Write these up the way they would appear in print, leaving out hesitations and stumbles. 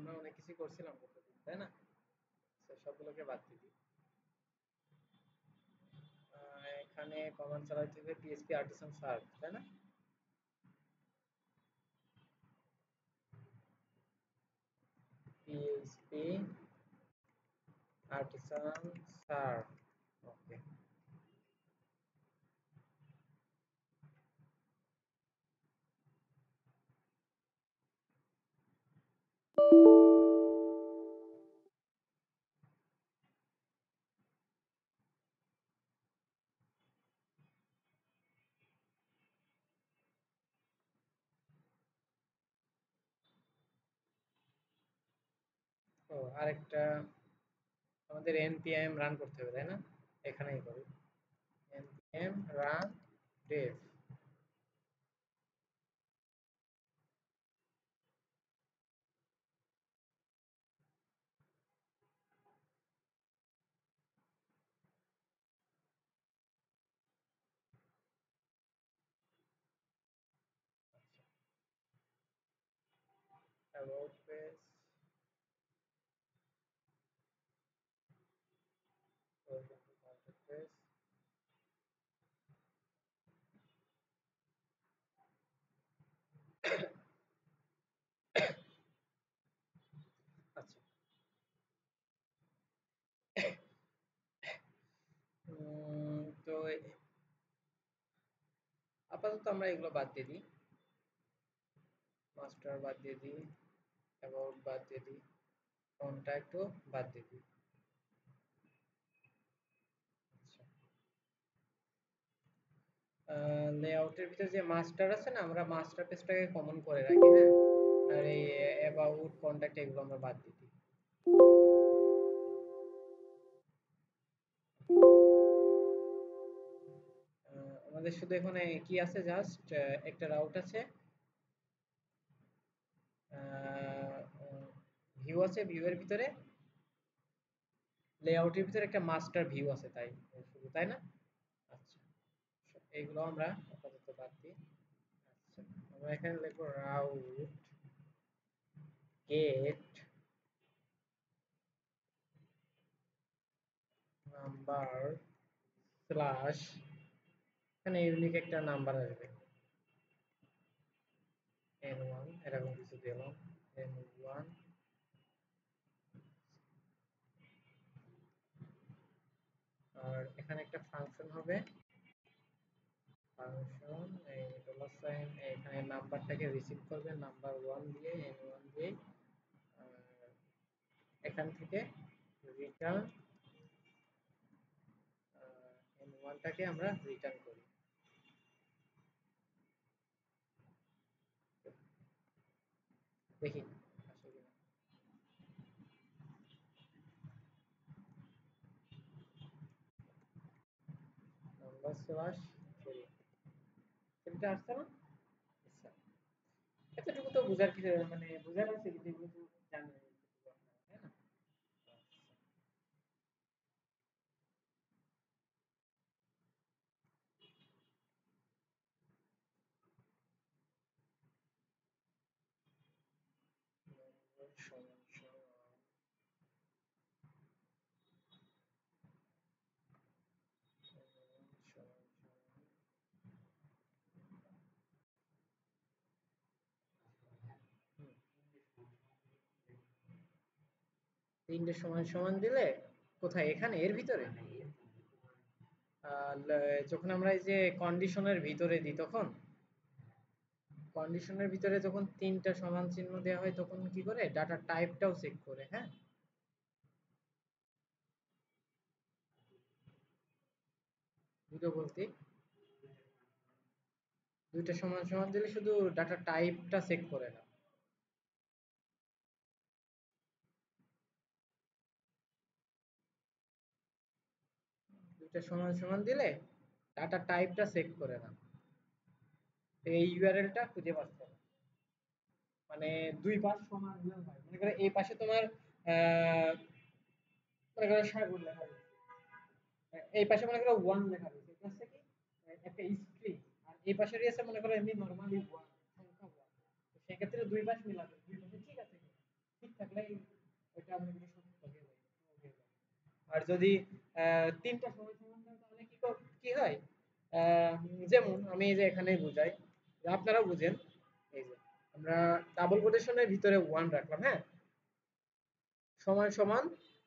আমরা অনেক কিছু করছিলাম কতদিন, তাই না? সবগুলোকে বাদ দিবি। এখানে কমান্ড চালাতে হবে পিএইচপি আর্টিসান সার্ভ, তাই না? PHP artisan serve, okay. ও আরেকটা, আমাদের npm রান করতে হবে, তাই না? এখানেই করি npm run dev। about page, contact page। আচ্ছা, তো আপাতত আমরা এগুলো বাদ দিয়ে দিই, মাস্টার বাদ দিয়ে দিই, অ্যাবাউট বাদ দিয়ে দিই, কন্ট্যাক্টও বাদ দিয়ে দিই। আচ্ছা, লেআউটের ভিতরে যে মাস্টার আছে না, আমরা মাস্টার পেজটাকে কমন করে রাখি, হ্যাঁ। আর এই অ্যাবাউট কন্ট্যাক্ট এগুলো আমরা বাদ দিয়ে দিই। আমাদের শুধু এখানে কি আছে, জাস্ট একটা রাউট আছে, ভিউ আছে, ভিউয়ের ভিতরে লেআউটের ভিতরে একটা মাস্টার ভিউ আছে, তাই শুধু, তাই না? আচ্ছা, এইগুলো আমরা আপাতত বাদ দিই। আচ্ছা, আমরা এখানে লিখবো রাউট গেট নাম্বার স্ল্যাশ, এখানে ইউনিক একটা নাম্বার আসবে n1, এরকম কিছু দিলাম n1। আর এখানে একটা ফাংশন হবে, ফাংশন এই ডলার সাইন, এখানে নাম্বারটাকে রিসিভ করবে নাম্বার 1 দিয়ে, n1 দিয়ে। আর এখান থেকে রিটার্ন n1টাকে আমরা রিটার্ন করি। দেখি আসে কিনা। নাম্বার স্ল্যাশ সরি, এটা আসছে না? আচ্ছা, এতটুকু তো বুঝার কিছু, মানে বুঝার আছে, কিন্তু এগুলো তো জানি, তাই না? সমান সমান 3টে সমান সমান দিলে কোথায়, এখানে এর ভিতরে যখন আমরা এই যে কন্ডিশনের ভিতরে দিই, তখন কন্ডিশনের ভিতরে যখন 3টা সমান চিহ্ন দেওয়া হয়, তখন কি করে ডাটা টাইপটাও চেক করে, হ্যাঁ। দুটো বলতে, 2টা সমান সমান দিলে শুধু ডাটা টাইপটা চেক করে না। 2টা সমান সমান দিলে ডাটা টাইপটা চেক করে না, এই ইউআরএলটা খুঁজে পাচ্ছে না। মানে দুই পাশ সমান হলেও হয়, মনে করো এই পাশে তোমার মনে করো সাগর লেখা রয়েছে, এই পাশে মনে করো ওয়ান লেখা রয়েছে, এটা হচ্ছে কি একটা স্ট্রিং। আর এই পাশেরই আছে মনে করো এমনি নরমালি ওয়ান, সংখ্যা ওয়ান। তো সেক্ষেত্রে দুই পাশ মিলাবে, দুই পাশে ঠিক আছে কিনা। ঠিক থাকলে ওটা আমাদের সত্য হয়ে যায়, আর যদি তিনটা সময় সমান হয় তাহলে কি হয়, আহ, যেমন আমি এই যে এখানে বুঝাই, আপনারা বুঝেন, এই যে আমরা ডাবল কোটেশনের ভিতরে ওয়ান রাখলাম, হ্যাঁ, সমান সমান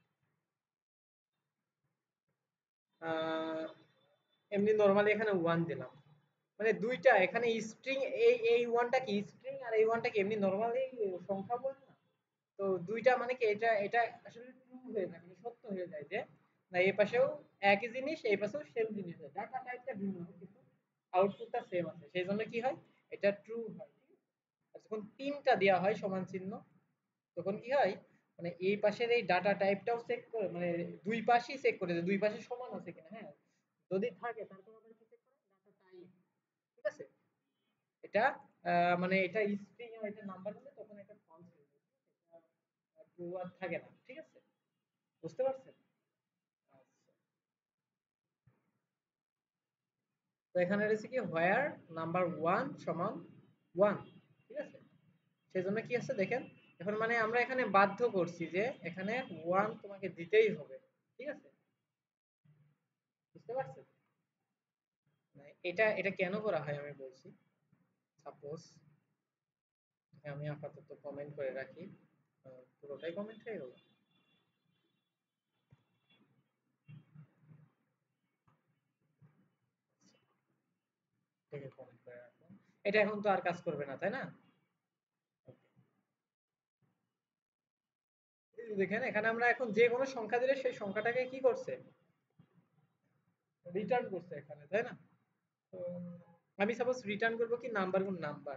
আহ, এমনি নরমালি এখানে ওয়ান দিলাম, মানে দুইটা এখানে স্ট্রিং, এই ওয়ানটা কি স্ট্রিং আর এই ওয়ানটা কি এমনি নরমালি সংখ্যা বলে না, তো দুইটা মানে কি এটা এটা আসলে ট্রু হয়ে যায়, মানে সত্য হয়ে যায় যে না এই পাশেও একই জিনিস এই পাশেও সেম জিনিস হয়, ডাটা টাইপটা ভিন্ন কিন্তু আউটপুটটা সেম আছে, সেই জন্য কি হয় এটা ট্রু হয়, ঠিক আছে? আর যখন তিনটা দেওয়া হয় সমান চিহ্ন তখন কি হয়, মানে এই পাশের এই ডাটা টাইপটাও চেক করে, মানে দুই পাশেই চেক করে যে দুই পাশে সমান আছে কিনা, হ্যাঁ, যদি থাকে তারপর আবার কি চেক করে ডাটা টাইপ, ঠিক আছে? এটা মানে এটা স্ট্রিং আর এটা নাম্বার হলে তখন এটা ফলস হয়ে যায়, এটা ট্রু আর থাকে না, ঠিক আছে? বুঝতে পারছেন? আচ্ছা, তো এখানে রয়েছে কি হোয়ার নাম্বার ওয়ান সমান ওয়ান, ঠিক আছে? সেজন্য কি আছে দেখেন, এখন মানে আমরা এখানে বাধ্য করছি যে এখানে ওয়ান তোমাকে দিতেই হবে, ঠিক আছে? বুঝতে পারছেন? মানে এটা এটা কেন করা হয় আমি বলছি, সাপোজ আমি আপাতত কমেন্ট করে রাখি, পুরোটাই কমেন্ট হয়ে গেল, এটাকে কমেন্ট করে রাখলাম, এটা এখন তো আর কাজ করবে না তাই না? এই যে দেখেন এখানে আমরা এখন যে কোনো সংখ্যা দিলে সেই সংখ্যাটাকে কি করছে, রিটার্ন করছে এখানে, তাই না? তো আমি সাপোজ রিটার্ন করব কি নাম্বার গুণ নাম্বার,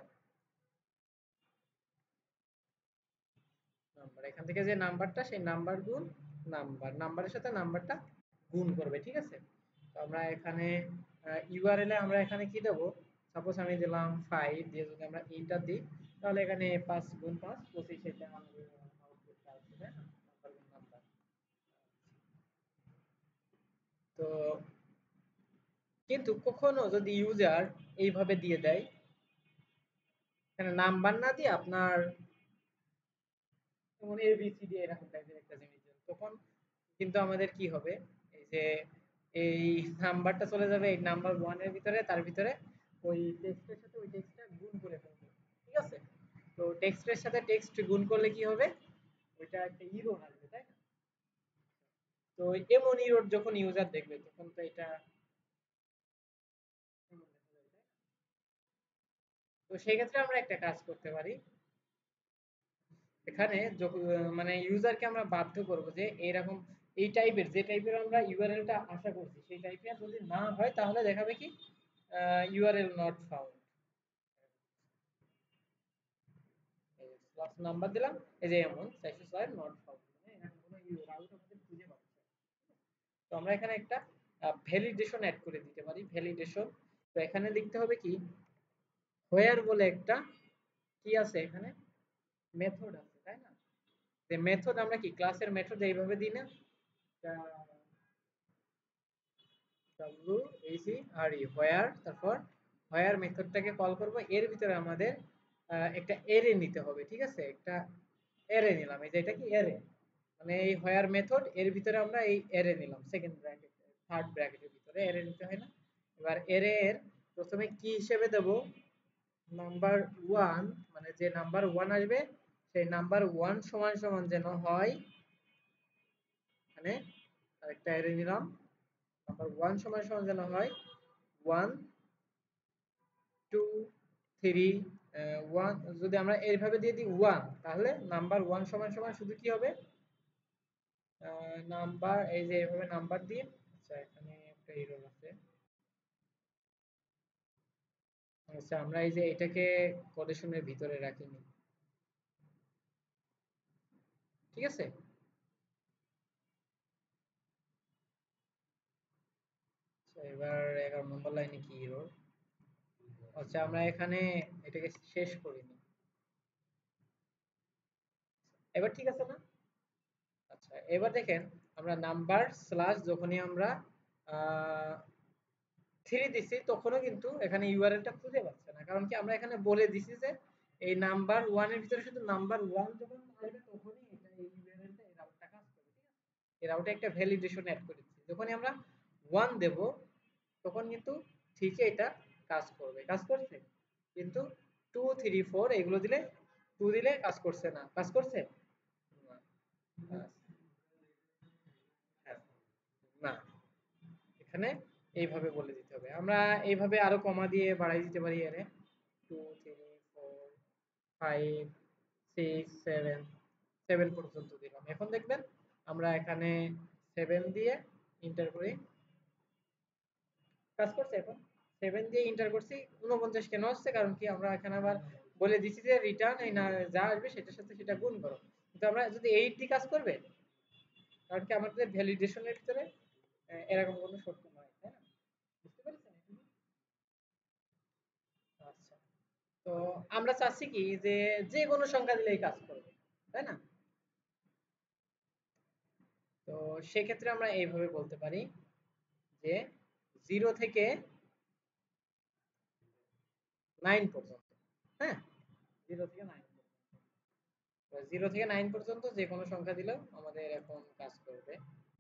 নাম্বার এখান থেকে যে নাম্বারটা সেই নাম্বার গুণ নাম্বার, নাম্বারের সাথে নাম্বারটা গুণ করবে, ঠিক আছে? তো আমরা এখানে ইউআরএল এ আমরা এখানে কি দেব, সাপোজ আমি দিলাম 5 দিয়ে যদি আমরা এন্টার দিই তাহলে এখানে 5 গুণ 5 25, এটা আমাদের আউটপুটটা আসবে, তাই না? নাম্বার গুণ নাম্বার। তো কিন্তু কখনো যদি ইউজার এইভাবে দিয়ে দেয়, এখানে নাম্বার না দিয়ে আপনার যেমন এবিসিডি এরকম টাইপের একটা জিনিস দেন, তখন কিন্তু আমাদের কি হবে, এই যে এই নাম্বারটা চলে যাবে এই নাম্বার ওয়ান এর ভিতরে, তার ভিতরে ওই টেক্সটের সাথে ওই টেক্সটটা গুণ করে ফেলবে, ঠিক আছে? তো টেক্সটের সাথে টেক্সট গুণ করলে কি হবে, ওইটা একটা ইরর আসবে, তাই না? তো এমন ইরর যখন ইউজার দেখবে তখন তো এটা এমন দেখা যায়, তাই না? তো সেই ক্ষেত্রে আমরা একটা কাজ করতে পারি, এখানে মানে ইউজারকে আমরা বাধ্য করব যে এরকম এই টাইপের যে টাইপের আমরা ইউআরএলটা আশা করছি সেই টাইপের যদি না হয় তাহলে দেখাবে কি URL not found, last number দিলাম, এই যে এমন 406 নট ফাউন্ড, মানে এখানে কোনো রাউট আমাদের খুঁজে পাচ্ছে না। তো আমরা এখানে একটা ভ্যালিডেশন অ্যাড করে দিতে পারি, ভ্যালিডেশন। তো এখানে লিখতে হবে কি, হোয়ার বলে একটা কি আছে এখানে, মেথড আছে, তাই না? যে মেথড আমরা কি ক্লাসের মেথড এইভাবে দিই না, ডব্লিউ এইচ আর ই হোয়ার, তারপর হোয়ার মেথডটাকে কল করব, এর ভিতরে আমাদের একটা অ্যারে নিতে হবে, ঠিক আছে? একটা অ্যারে নিলাম, এই যে এটা কি অ্যারে, মানে এই হোয়ার মেথড এর ভিতরে আমরা এই অ্যারে নিলাম, সেকেন্ড ব্র্যাকেট থার্ড ব্র্যাকেটের ভিতরে অ্যারে নিতে হয় না? এবার অ্যারে এর প্রথমে কি হিসেবে দেব, নাম্বার ওয়ান, মানে যে নাম্বার ওয়ান আসবে সেই নাম্বার ওয়ান সমান সমান যেন হয়, মানে আরেকটা অ্যারে নিলাম, নাম্বার ওয়ান সমান সমান যেন হয় ওয়ান টু থ্রি, ওয়ান, যদি আমরা এইভাবে দিয়ে দিই ওয়ান, তাহলে নাম্বার ওয়ান সমান সমান শুধু কি হবে, নাম্বার, এই যে এইভাবে নাম্বার দিয়ে, আচ্ছা এখানে একটা এরর আছে, আচ্ছা আমরা এই যে এটাকে কোটেশনের ভিতরে রাখিনি, ঠিক আছে? আচ্ছা, এবার 11 নম্বর লাইনে কি এরর, আচ্ছা আমরা এখানে এটাকে শেষ করিনি, এবার ঠিক আছে না? আচ্ছা এবার দেখেন, আমরা নাম্বার স্ল্যাশ যখনই আমরা থ্রি দিছি তখনও কিন্তু এখানে ইউআরএলটা খুঁজে পাচ্ছে না, কারণ কি আমরা এখানে বলে দিছি যে এই নাম্বার 1 এর ভিতরে শুধু নাম্বার 1 যখন আসবে তখনই এটা এই ইউআরএলটা এই রাউটটা কাজ করবে, ঠিক আছে? এই রাউটে একটা ভ্যালিডেশন অ্যাড করে দিচ্ছি, যখনই আমরা 1 দেব তখন কিন্তু ঠিকই এটা কাজ করবে। কাজ করছে? কিন্তু 2 3 4 এগুলো দিলে 2 দিলে কাজ করছে না। কাজ করছে? না। হ্যাঁ, না। এখানে এইভাবে বলে দিতে হবে। আমরা এইভাবে আরো কমা দিয়ে বাড়াই দিতে পারি এর 2 3 4 5 6 7 7 পর্যন্ত দিলাম। এখন দেখবেন আমরা এখানে 7 দিয়ে এন্টার করি, কাজ করছে। এখন 7 দিয়ে এন্টার করছি, 49 কেন আসছে? কারণ কি আমরা এখানে আবার বলে দিছি যে রিটার্ন এই না যা আসবে সেটার সাথে সেটা গুণ করো। কিন্তু আমরা যদি 8 দিয়ে কাজ করবে, কারণ কি আমাদের ভ্যালিডেশনের ভিতরে এরকম কোনো শর্ত নয়, তাই না? বুঝতে পেরেছেন? আচ্ছা, তো আমরা চাচ্ছি কি যে যে কোনো সংখ্যা দিলেই কাজ করবে, তাই না? তো সেক্ষেত্রে আমরা এইভাবে বলতে পারি যে 0 থেকে 9 পর্যন্ত, হ্যাঁ, 0 থেকে 9 পর্যন্ত। তো 0 থেকে 9 পর্যন্ত যে কোনো সংখ্যা দিলেও আমাদের এখন কাজ করবে।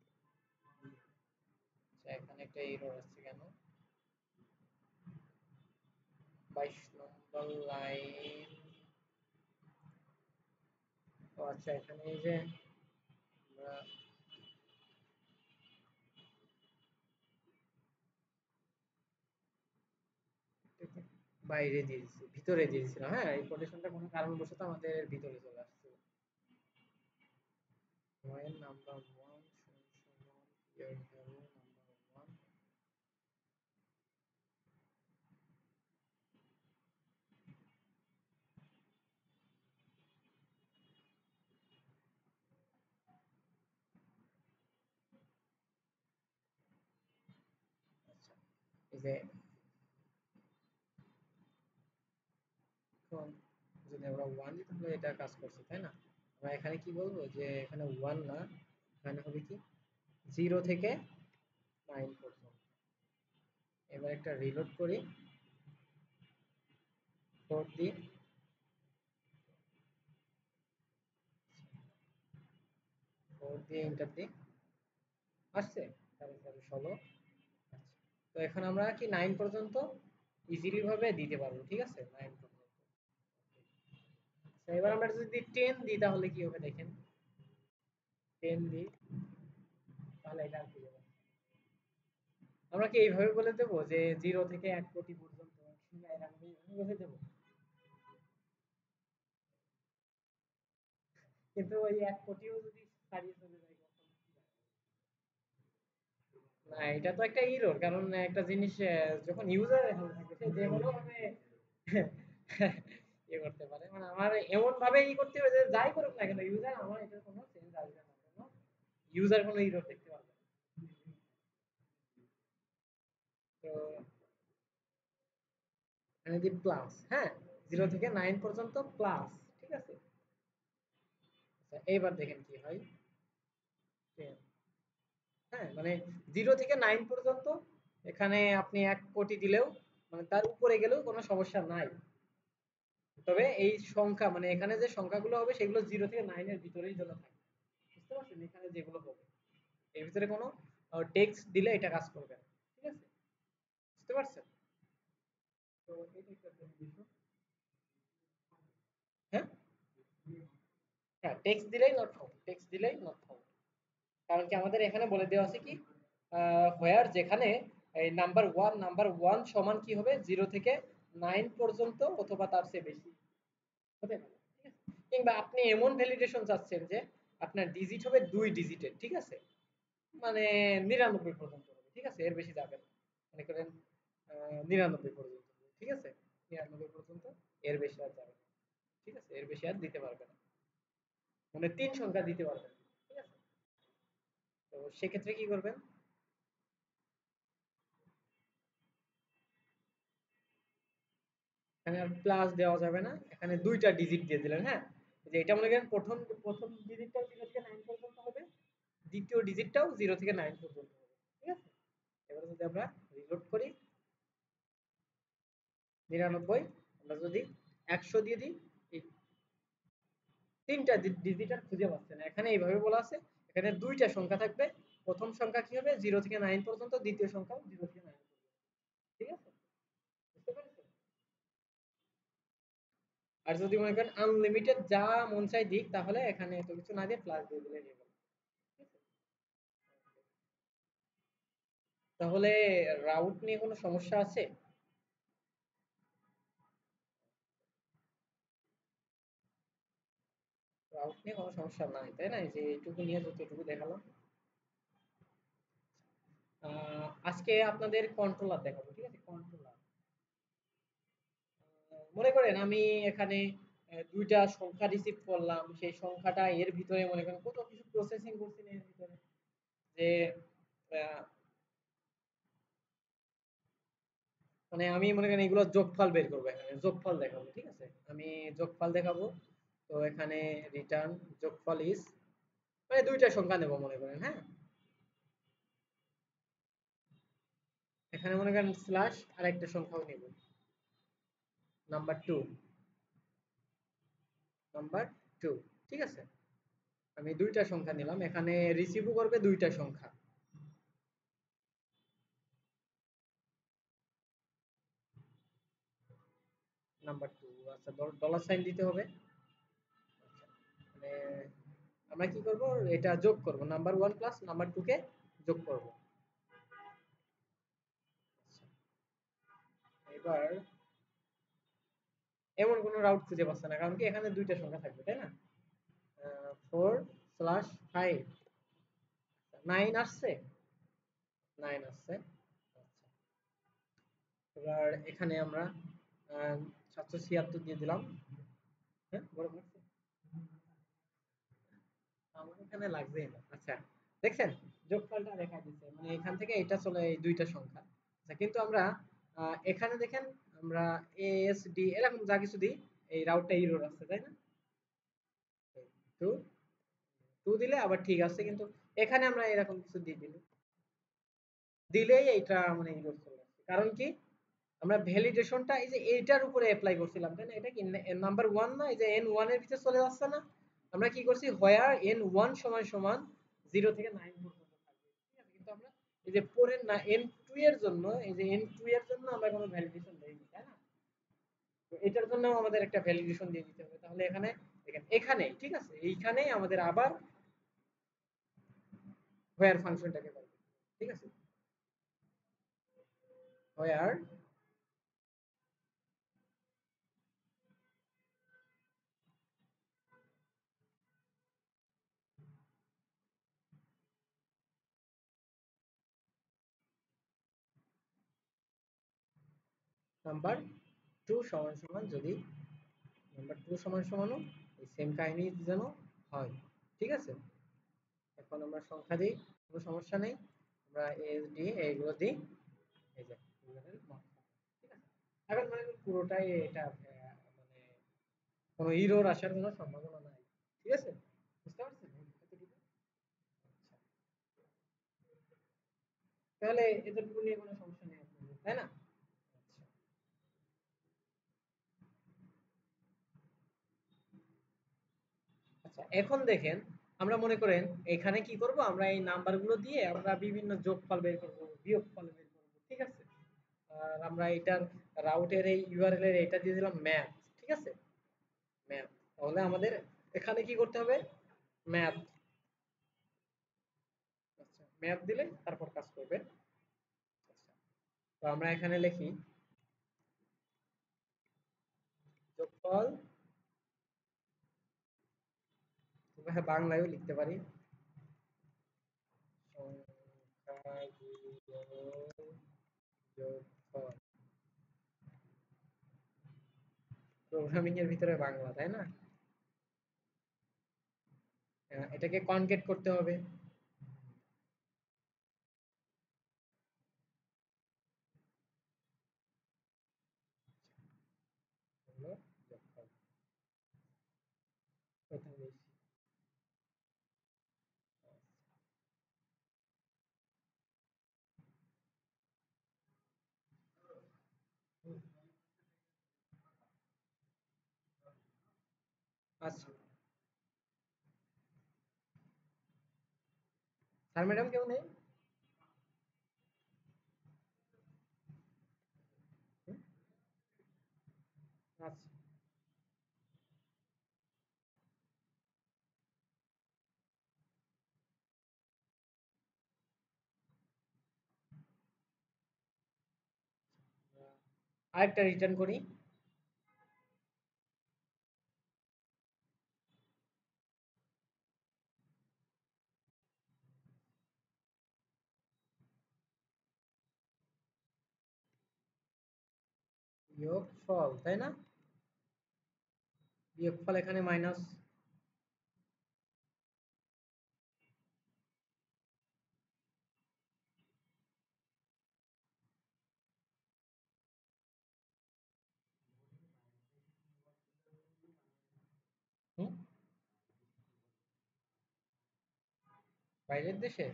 আচ্ছা, এখানে একটা এরর আসছে কেন? 22 নম্বর লাইন। ও আচ্ছা, এখানে এই যে আমরা বাইরে দিয়ে দিচ্ছি, ভিতরে দিয়ে দিচ্ছিলাম, হ্যাঁ, এই কোটেশনটা কোনো কারণবশত আমাদের ভিতরে চলে আসছে। While number 1 here hello number 1, আচ্ছা, এই যে এখন যদি আমরা 1 দিই তাহলে এটা কাজ করছে, তাই না? আমরা এখানে কি বলবো যে এখানে 1 না, এখানে হবে কি 0 থেকে 9 পর্যন্ত। এবার একটা রিলোড করি, 4 দিই, 4 দিয়ে এন্টার দিই, আসছে 16। আচ্ছা, তো এখন আমরা কি 9 পর্যন্ত ইজিলি ভাবে দিতে পারবো, ঠিক আছে? 9 পর্যন্ত। আচ্ছা, এবার আমরা যদি 10 দিই তাহলে কি হবে দেখেন। 10 দিই তাহলে এটা আর কি হবে? আমরা কি এইভাবে বলে দেবো যে 0 থেকে 1 কোটি পর্যন্ত এরকম বলে দেবো? কিন্তু ওই 1 কোটিও যদি ছাড়িয়ে চলে যায় কখন কি হয়? না, এটা তো একটা এরর, কারণ একটা জিনিস যখন ইউজার এখন থাকে সে যে কোনো ভাবে ইয়ে করতে পারে। মানে আমার এমন ভাবে ই করতে হবে যে যাই করুক না কেন ইউজার, আমার এটার কোনো চেঞ্জ আসবে না, কোনো ইউজার কোনো এরর দেখতে পারবে না। তো এখানে দি প্লাস, হ্যাঁ, 0 থেকে 9 পর্যন্ত প্লাস, ঠিক আছে? আচ্ছা, এইবার দেখেন কি হয়। 10, হ্যাঁ, মানে 0 থেকে 9 পর্যন্ত এখানে আপনি 1 কোটি দিলেও মানে তার উপরে গেলেও কোনো সমস্যা নাই। তবে এই সংখ্যা মানে এখানে যে সংখ্যাগুলো হবে সেগুলো 0 থেকে 9 এর ভিতরেই যেন থাকে। বুঝতে পারছেন? এখানে যেগুলো হবে এর ভিতরে কোনো টেক্সট দিলে এটা কাজ করবে না। ঠিক আছে? বুঝতে পারছেন? তো এটা একটা বিষয়। হ্যাঁ? হ্যাঁ, টেক্সট দিলেই নট ফাউন্ড। টেক্সট দিলেই নট ফাউন্ড। কারণ কি আমাদের এখানে বলে দেওয়া আছে কি হোয়ার, যেখানে এই নাম্বার 1 সমান কি হবে 0 থেকে 9 পর্যন্ত অথবা তার চেয়ে বেশি হতে পারে, ঠিক আছে? কিংবা আপনি এমন ভ্যালিডেশন চাচ্ছেন যে আপনার ডিজিট হবে 2 ডিজিটের, ঠিক আছে? মানে 99 পর্যন্ত হবে, ঠিক আছে? এর বেশি যাবে না। মনে করেন 99 পর্যন্ত, ঠিক আছে? 99 পর্যন্ত, এর বেশি আর যাবে না, ঠিক আছে? এর বেশি আর দিতে পারবে না, মানে 3 সংখ্যা দিতে পারবে না, ঠিক আছে? তো সেক্ষেত্রে কি করবেন? এখানে আর প্লাস দেওয়া যাবে না, এখানে 2টা ডিজিট দিয়ে দিলেন, হ্যাঁ? যে এটা মনে করেন প্রথম ডিজিটটাও 0 থেকে 9 পর্যন্ত হবে, দ্বিতীয় ডিজিটটাও 0 থেকে 9 পর্যন্ত হবে, ঠিক আছে? এবারে যদি আমরা রিলোড করি 99, আমরা যদি 100 দিয়ে দিই, এই তিনটা ডিজিট আর খুঁজে পাচ্ছে না। এখানে এইভাবে বলা আছে, এখানে দুইটা সংখ্যা থাকবে, প্রথম সংখ্যা কি হবে 0 থেকে 9 পর্যন্ত, দ্বিতীয় সংখ্যা 0 থেকে 9 পর্যন্ত। ঠিক আছে, বুঝতে পেরেছেন? আর যদি মনে করেন আনলিমিটেড যা মন চাই দিক, তাহলে এখানে এত কিছু না দিয়ে প্লাস দিয়ে দিলে নিয়ে যাবে। তাহলে রাউট নিয়ে কোনো সমস্যা আছে? রাউট নিয়ে কোনো সমস্যা নাই, তাই না? এই যে এইটুকু নিয়ে যতটুকু দেখালাম। আজকে আপনাদের কন্ট্রোলার দেখাবো, ঠিক আছে? কন্ট্রোলার মনে করেন আমি এখানে দুইটা সংখ্যা রিসিভ করলাম, সেই সংখ্যাটা এর ভিতরে মনে করেন কত কিছু প্রসেসিং করছি না এর ভিতরে, যে আহ, মানে আমি মনে করেন এগুলো যোগফল বের করবো, এখানে যোগফল দেখাবো, ঠিক আছে? আমি যোগফল দেখাবো। তো এখানে রিটার্ন যোগফল ইজ, মানে দুইটা সংখ্যা নেব মনে করেন, হ্যাঁ। এখানে মনে করেন স্ল্যাশ আর একটা সংখ্যাও নেব, নাম্বার 2, নাম্বার 2, ঠিক আছে? আমি দুইটা সংখ্যা নিলাম, এখানে রিসিভও করবে দুইটা সংখ্যা, নাম্বার 2। আচ্ছা, ডলার সাইন দিতে হবে। মানে আমরা কি করব, এটা যোগ করব, নাম্বার 1 প্লাস নাম্বার 2 কে যোগ করব। এবার এমন কোন রাউট খুঁজে পাচ্ছে না, কারণ কি এখানে দুইটা সংখ্যা থাকবে, তাই না? 4/5, 9 আসছে, 9 আসছে। আচ্ছা, এবার এখানে আমরা 776 দিয়ে দিলাম। হ্যাঁ, বড় লাগছে? আমার এখানে লাগবেই না। আচ্ছা, দেখছেন যোগফলটা দেখা দিচ্ছে, মানে এখান থেকে এটা চলে এই দুইটা সংখ্যা। আচ্ছা, কিন্তু আমরা এখানে দেখেন, আমরা এএসডি এরকম যা কিছু দিই, এই রাউটটা এরর আসছে, তাই না? টু টু দিলে আবার ঠিক আছে, কিন্তু এখানে আমরা এরকম কিছু দিয়ে দিলেই এটা মানে এরর চলে আসছে। কারণ কি, আমরা ভ্যালিডেশনটা এই যে এইটার উপরে অ্যাপ্লাই করছিলাম, তাই না? এটা কি নাম্বার 1 না, এই যে n1 এর ভিতরে চলে যাচ্ছে না? আমরা কি করছি, হোয়ার n1 সমান সমান 0 থেকে 9 পর্যন্ত থাকবে, ঠিক আছে? কিন্তু আমরা এই যে পরের না n2 এর জন্য, এই যে n2 এর জন্য আমরা কোনো ভ্যালিডেশন দেইনি, তাই না? তো এটার জন্য আমাদের একটা ভ্যালিডেশন দিয়ে দিতে হবে। তাহলে এখানে দেখেন, এখানে ঠিক আছে, এইখানেই আমাদের আবার হোয়ার ফাংশনটাকে কল করতে হবে, ঠিক আছে? হোয়ার নাম্বার 2 সমান সমান, যদি নাম্বার 2 সমান সমানও এই সেম কাহিনী যেন হয়, ঠিক আছে? এখন আমরা সংখ্যা দিই, কোনো সমস্যা নেই। আমরা এস ডি এইগুলো দিই, এই যে ইউআরএল মার্ক, ঠিক আছে? এখন মানে পুরোটাই এটা মানে কোনো এরর আসার কোনো সম্ভাবনা নাই, ঠিক আছে? বুঝতে পারছেন এতটুকু? আচ্ছা, তাহলে এতটুকু নিয়ে কোনো সমস্যা নেই আপনাদের, তাই না? আচ্ছা, আচ্ছা, এখন দেখেন, আমরা মনে করেন এখানে কি করব, আমরা এই নাম্বারগুলো দিয়ে আমরা বিভিন্ন যোগফল বের করব, বিয়োগফল বের করব, ঠিক আছে? আর আমরা এটার রাউটের এই ইউআরএল এর এটা দিয়ে দিলাম ম্যাথ, ঠিক আছে? ম্যাথ। তাহলে আমাদের এখানে কি করতে হবে, ম্যাথ। আচ্ছা, ম্যাথ দিলে তারপর কাজ করবে। আচ্ছা, তো আমরা এখানে লিখি যোগফল, আমরা বাংলায়ও লিখতে পারি, সংখ্যাগুলোর যোগফল। প্রোগ্রামিং এর ভিতরে বাংলা, তাই না? এটাকে কনকেট করতে হবে, হলো যোগফল, কোথায় বেশি। স্যার ম্যাডাম কেউ নেই? হুম? আচ্ছা, আরেকটা রিটার্ন করি। বিয়োগফল, তাই না? বিয়োগফল এখানে মাইনাস। হুম? বাইরের দেশে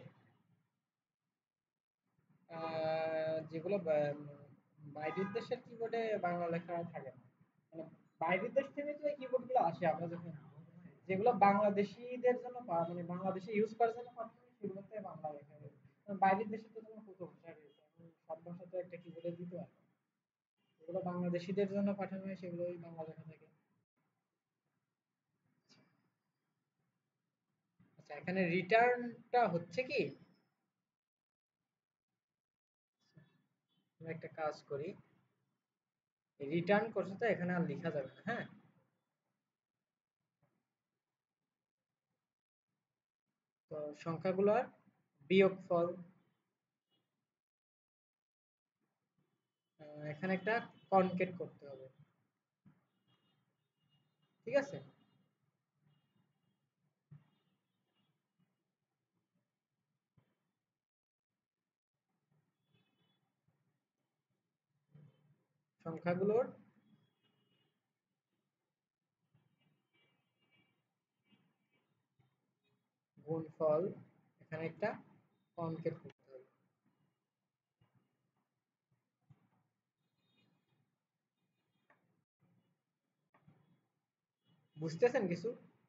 যেগুলো বাইরের দেশের কিবোর্ডে বাংলা লেখা থাকে না। মানে বাইরের দেশ থেকে যে কিবোর্ড গুলো আসে আমরা যখন, যেগুলো বাংলাদেশিদের জন্য মানে বাংলাদেশে ইউজ করার জন্য পাঠানো হয়, সেগুলোতে বাংলা লেখা হয়। কারণ বাইরের দেশে তো তোমার কত ভাষা রয়েছে, এখন সব ভাষা তো একটা কিবোর্ডে দিতে পারে না। যেগুলো বাংলাদেশিদের জন্য পাঠানো হয় সেগুলোই বাংলা লেখা থাকে। আচ্ছা, এখানে রিটার্নটা হচ্ছে কি, আমরা একটা কাজ করি, রিটার্ন করছে তো এখানে আর লেখা যাবে না, হ্যাঁ। তো সংখ্যাগুলোর বিয়োগফল, এখানে একটা কনকেট করতে হবে, ঠিক আছে। সংখ্যাগুলোর গুণফল, এখানে একটা কনকেট করতে হবে। বুঝতেছেন কিছু?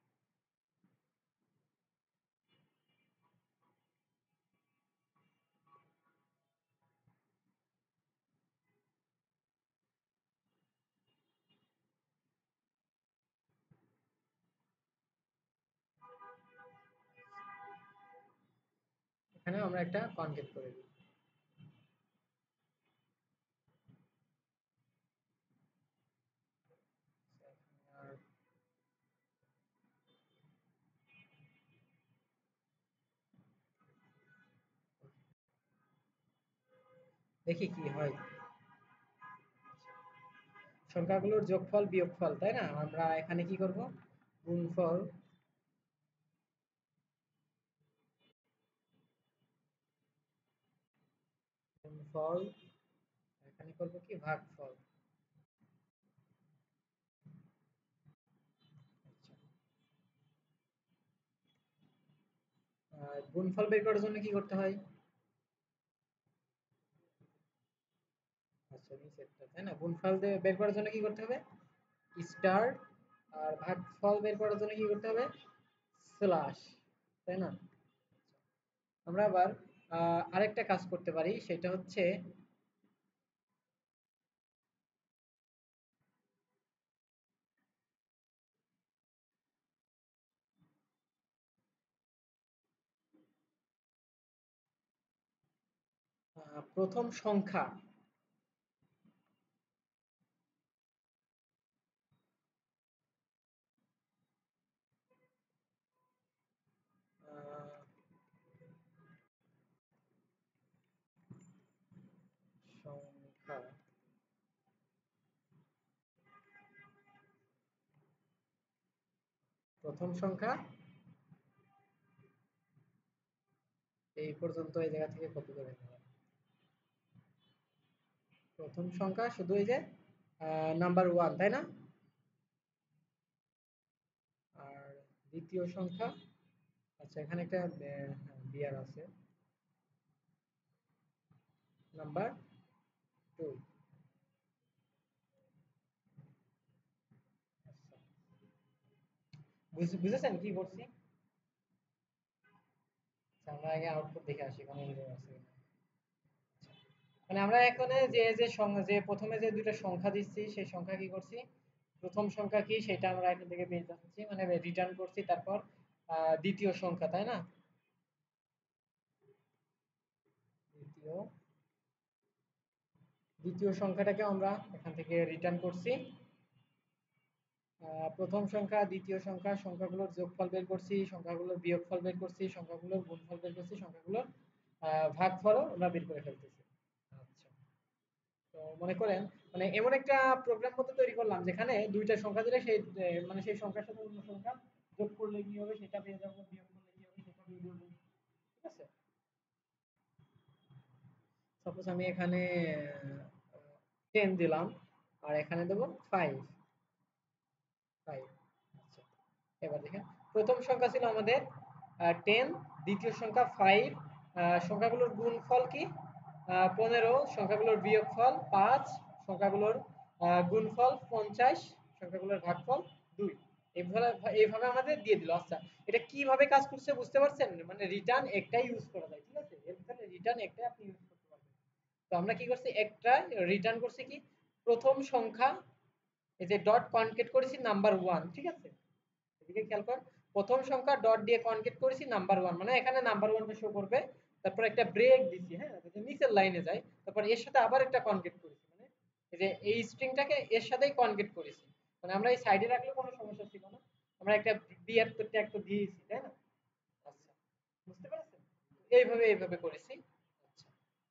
এখানে আমরা একটা কনকেট করে দিই। আর দেখি কি হয়। সংখ্যাগুলোর যোগফল বিয়োগফল, তাই না? আমরা এখানে কি করব, গুণফল গুণফল, এখানে করব কি ভাগফল। আচ্ছা, গুণফল বের করার জন্য কি করতে হয়? আচ্ছা, নিচেরটা, তাই না? গুণফল বের করার জন্য কি করতে হবে? স্টার। আর ভাগফল বের করার জন্য কি করতে হবে? স্ল্যাশ, তাই না? আমরা আবার আরেকটা কাজ করতে পারি, সেটা হচ্ছে প্রথম সংখ্যা, আহ, সংখ্যা, প্রথম সংখ্যা এই পর্যন্ত এই জায়গা থেকে কপি করে নেব। প্রথম সংখ্যা শুধু এই যে নাম্বার ওয়ান, তাই না? আর দ্বিতীয় সংখ্যা, আচ্ছা এখানে একটা বিয়ার আছে, নাম্বার টু। আচ্ছা, বুঝেছেন কি করছি? আমরা আগে আউটপুট দেখে আসি কোনো এরর আছে কিনা। মানে আমরা এখানে যে প্রথমে যে দুটো সংখ্যা দিচ্ছি সেই সংখ্যা কি করছি, প্রথম সংখ্যা কি সেটা আমরা এখান থেকে পেয়ে যাচ্ছি, মানে রিটার্ন করছি, তারপর দ্বিতীয় সংখ্যা, তাই না? দ্বিতীয় দ্বিতীয় সংখ্যাটাকে আমরা এখান থেকে রিটার্ন করছি। প্রথম সংখ্যা, দ্বিতীয় সংখ্যা, সংখ্যাগুলোর যোগফল বের করছি, সংখ্যাগুলোর বিয়োগফল বের করছি, সংখ্যাগুলোর গুণফল বের করছি, সংখ্যাগুলোর ভাগফলও আমরা বের করে ফেলতেছি। আচ্ছা, তো মনে করেন মানে এমন একটা প্রোগ্রাম মতো তৈরি করলাম যেখানে দুইটা সংখ্যা দিলে সেই মানে সেই সংখ্যার সাথে অন্য সংখ্যা যোগ করলে কি হবে সেটা পেয়ে যাবো, বিয়োগ করলে কি হবে সেটা পেয়ে যাবো। ঠিক আছে, সাপোজ আমি এখানে 10 দিলাম আর এখানে দেবো 5। আচ্ছা, এবার দেখেন প্রথম সংখ্যা ছিল আমাদের 10, দ্বিতীয় সংখ্যা 5, সংখ্যাগুলোর গুণফল কি 15, সংখ্যাগুলোর বিয়োগফল 5, সংখ্যাগুলোর গুণফল 50, সংখ্যাগুলোর ভাগফল 2। এইভাবে এইভাবে আমাদের দিয়ে দিল। আচ্ছা, এটা কিভাবে কাজ করছে বুঝতে পারছেন? মানে রিটার্ন একটাই ইউজ করা যায়, ঠিক আছে, এর ভিতরে রিটার্ন একটাই আপনি ইউজ করতে পারবেন। তো আমরা কি করছি, একটা রিটার্ন করছি কি প্রথম সংখ্যা, এই যে ডট কনকেট করেছি নাম্বার 1, ঠিক আছে, এদিকে খেয়াল কর, প্রথম সংখ্যা ডট দিয়ে কনকেট করেছি নাম্বার 1, মানে এখানে নাম্বার 1টা শো করবে, তারপর একটা ব্রেক দিছি, হ্যাঁ, যাতে নিচের লাইনে যায়, তারপর এর সাথে আবার একটা কনকেট করেছি, মানে এই যে এই স্ট্রিংটাকে এর সাথেই কনকেট করেছি, মানে আমরা এই সাইডে রাখলে কোনো সমস্যা ছিল না, আমরা একটা বিয়ার ট্যাগ তো দিয়েছি, তাই না? আচ্ছা, বুঝতে পারছেন? এইভাবে করেছি। আচ্ছা,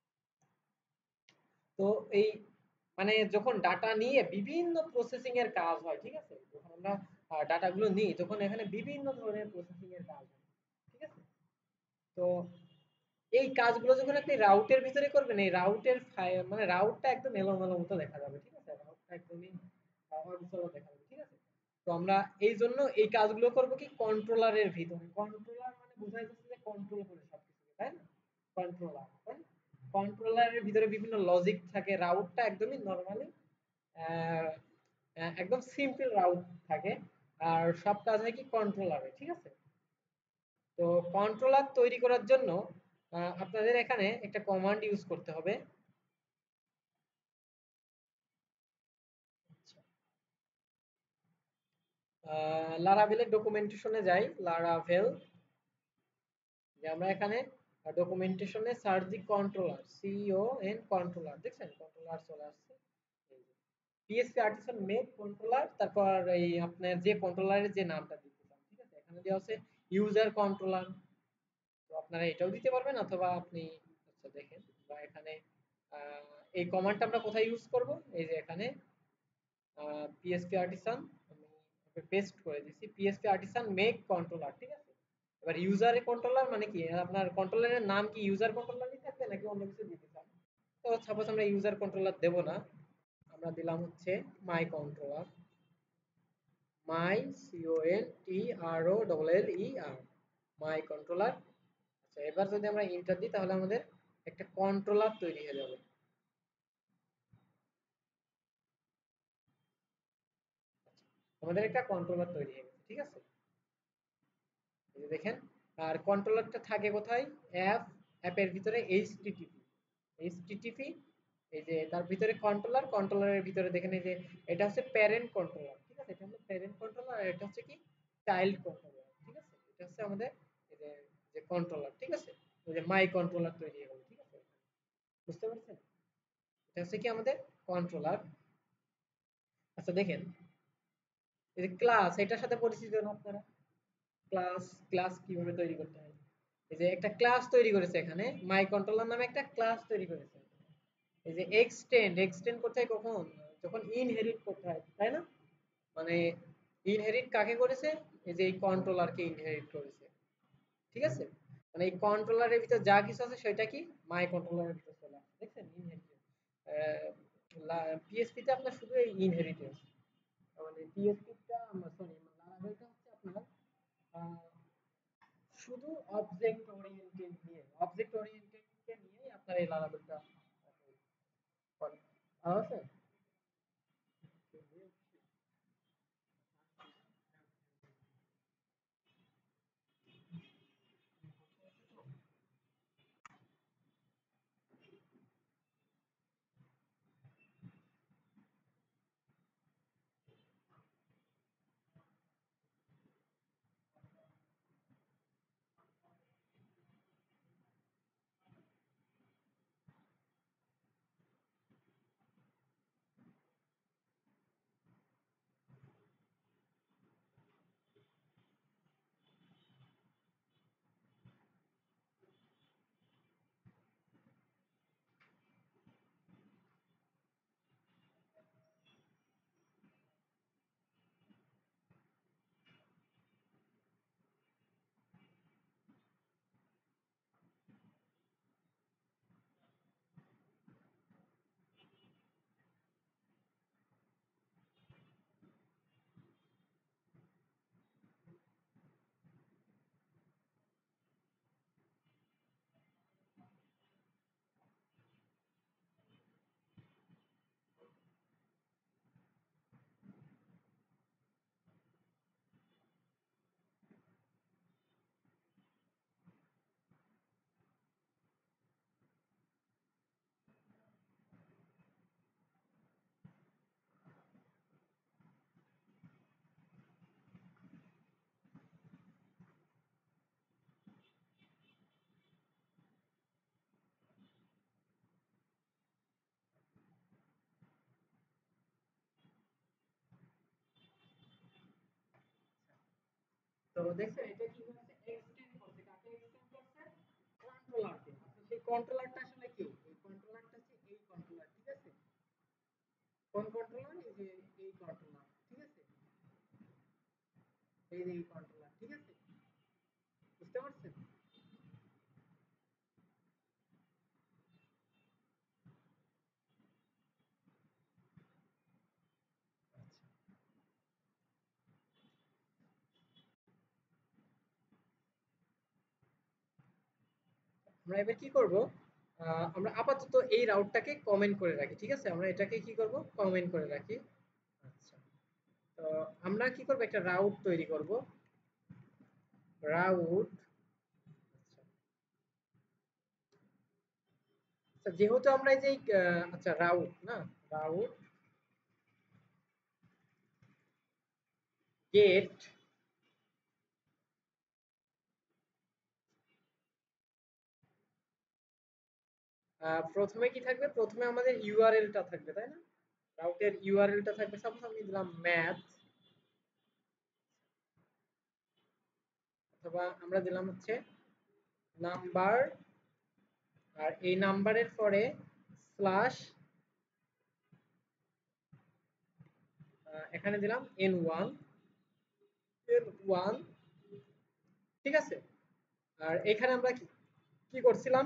তো এই মানে যখন ডাটা নিয়ে বিভিন্ন প্রসেসিং এর কাজ হয়, ঠিক আছে, যখন আমরা ডাটাগুলো নিই তখন এখানে বিভিন্ন ধরনের প্রসেসিং এর কাজ হয়, ঠিক আছে। তো এই কাজগুলো যখন আপনি রাউটের ভিতরে করবেন, এই রাউটের মানে রাউটটা একদম এলোমেলো মতো দেখা যাবে, ঠিক আছে, রাউটটা একদমই অবিচল দেখা যাবে, ঠিক আছে। তো আমরা এই জন্য এই কাজগুলো করব কি কন্ট্রোলারের ভিতরে, কন্ট্রোলার মানে বোঝাই যাচ্ছে যে কন্ট্রোল করে সবকিছু, তাই না? কন্ট্রোলার, তাই না? কন্ট্রোলারের ভিতরে বিভিন্ন লজিক থাকে, রাউটটা একদমই নরমালি একদম সিম্পল রাউট থাকে, আর সব কাজ হয় কি কন্ট্রোলারে, ঠিক আছে। তো কন্ট্রোলার তৈরি করার জন্য আপনাদের এখানে একটা কমান্ড ইউজ করতে হবে। লারাভেলের ডকুমেন্টেশনে যাই, লারাভেল, যে আমরা এখানে ডকুমেন্টেশনে search the controller, CON controller, দেখছেন কন্ট্রোলার চলে আসছে, পিএসপি আর্টিসান মেক কন্ট্রোলার, তারপর এই আপনার যে কন্ট্রোলারের যে নামটা দিতে চান, ঠিক আছে, এখানে দেওয়া আছে ইউজার কন্ট্রোলার, তো আপনারা এটাও দিতে পারবেন, অথবা আপনি আচ্ছা দেখেন বা এখানে এই কমান্ডটা আমরা কোথায় ইউজ করব, এই যে এখানে পিএসপি আর্টিসান, আমি পেস্ট করে দিচ্ছি, পিএসপি আর্টিসান মেক কন্ট্রোলার, ঠিক আছে। এবার ইউজার কন্ট্রোলার মানে কি, আপনার কন্ট্রোলারের নাম কি ইউজার কন্ট্রোলারই থাকবে নাকি অন্য কিছু দিতে চান? তো সাপোজ আমরা ইউজার কন্ট্রোলার দেব না, আমরা দিলাম হচ্ছে my controller, my CONTROLLER, my controller. আচ্ছা, এবার যদি আমরা এন্টার দিই তাহলে আমাদের একটা কন্ট্রোলার তৈরি হয়ে যাবে। আমাদের একটা কন্ট্রোলার তৈরি হয়ে গেছে, ঠিক আছে, এই যে দেখেন। আর কন্ট্রোলারটা থাকে কোথায়, অ্যাপের ভিতরে এইচটিটিপি, এই যে তার ভিতরে কন্ট্রোলার, কন্ট্রোলারের ভিতরে দেখেন এই যে এটা হচ্ছে প্যারেন্ট কন্ট্রোলার, ঠিক আছে, এটা হলো প্যারেন্ট কন্ট্রোলার, আর এটা হচ্ছে কি চাইল্ড কন্ট্রোলার, ঠিক আছে, এটা হচ্ছে আমাদের এই যে যে কন্ট্রোলার, ঠিক আছে, এই যে মাই কন্ট্রোলার তৈরি হয়ে গেল, ঠিক আছে, বুঝতে পারছেন? এটা হচ্ছে কি আমাদের কন্ট্রোলার। আচ্ছা দেখেন, এই যে ক্লাস, এটার সাথে পরিচিত না আপনারা? ক্লাস, ক্লাস কিভাবে তৈরি করতে হয়, এই যে একটা ক্লাস তৈরি করেছে এখানে, মাই কন্ট্রোলার নামে একটা ক্লাস তৈরি করেছে। এই যে এক্সটেন্ড, এক্সটেন্ড করতে হয় কখন, যখন ইনহেরিট করতে হয়, তাই না? মানে ইনহেরিট কাকে করেছে, এই যে এই কন্ট্রোলারকে ইনহেরিট করেছে, ঠিক আছে, মানে এই কন্ট্রোলারের ভিতর যা কিছু আছে সেটা কি মাই কন্ট্রোলারের ভিতর চলে আসে, দেখছেন ইনহেরিটেন্স। পিএসপি তে আপনার শুধু এই ইনহেরিটেন্স, মানে পিএসপি টা আমরা সরি লারাভেলটা হচ্ছে আপনার আহ, শুধু অবজেক্ট ওরিয়েন্টেড নিয়ে, অবজেক্ট ওরিয়েন্টেড কে নিয়েই আপনার এই লারাভেলটা করে। আছে তো দেখছেন এটা কি হচ্ছে, এক্সটেন্ড করছে, কাকে এক্সটেন্ড করছে, কন্ট্রোলারকে। আচ্ছা সেই কন্ট্রোলারটা আসলে কি, এই কন্ট্রোলারটা হচ্ছে এই কন্ট্রোলার, ঠিক আছে। কোন কন্ট্রোলার, এই যে এই কন্ট্রোলার, ঠিক আছে, এই যে এই কন্ট্রোলার, ঠিক আছে, বুঝতে পারছেন। আমরা এবার কি করব, আমরা আপাতত এই রাউটটাকে কমেন্ট করে রাখি, ঠিক আছে, আমরা এটাকে কি করব, কমেন্ট করে রাখি। আচ্ছা, তো আমরা কি করব, একটা রাউট তৈরি করব, রাউট। আচ্ছা যেহেতু আমরা এই যে আচ্ছা রাউট না, রাউট গেট, প্রথমে কি থাকবে, প্রথমে আমাদের ইউআরএলটা থাকবে, তাই না, রাউটের ইউআরএলটা থাকবে, সাপোজ আমি দিলাম ম্যাথ, অথবা আমরা দিলাম হচ্ছে নাম্বার, আর এই নাম্বারের পরে স্ল্যাশ, এখানে দিলাম n1, n1, ঠিক আছে। আর এখানে আমরা কি কি করছিলাম,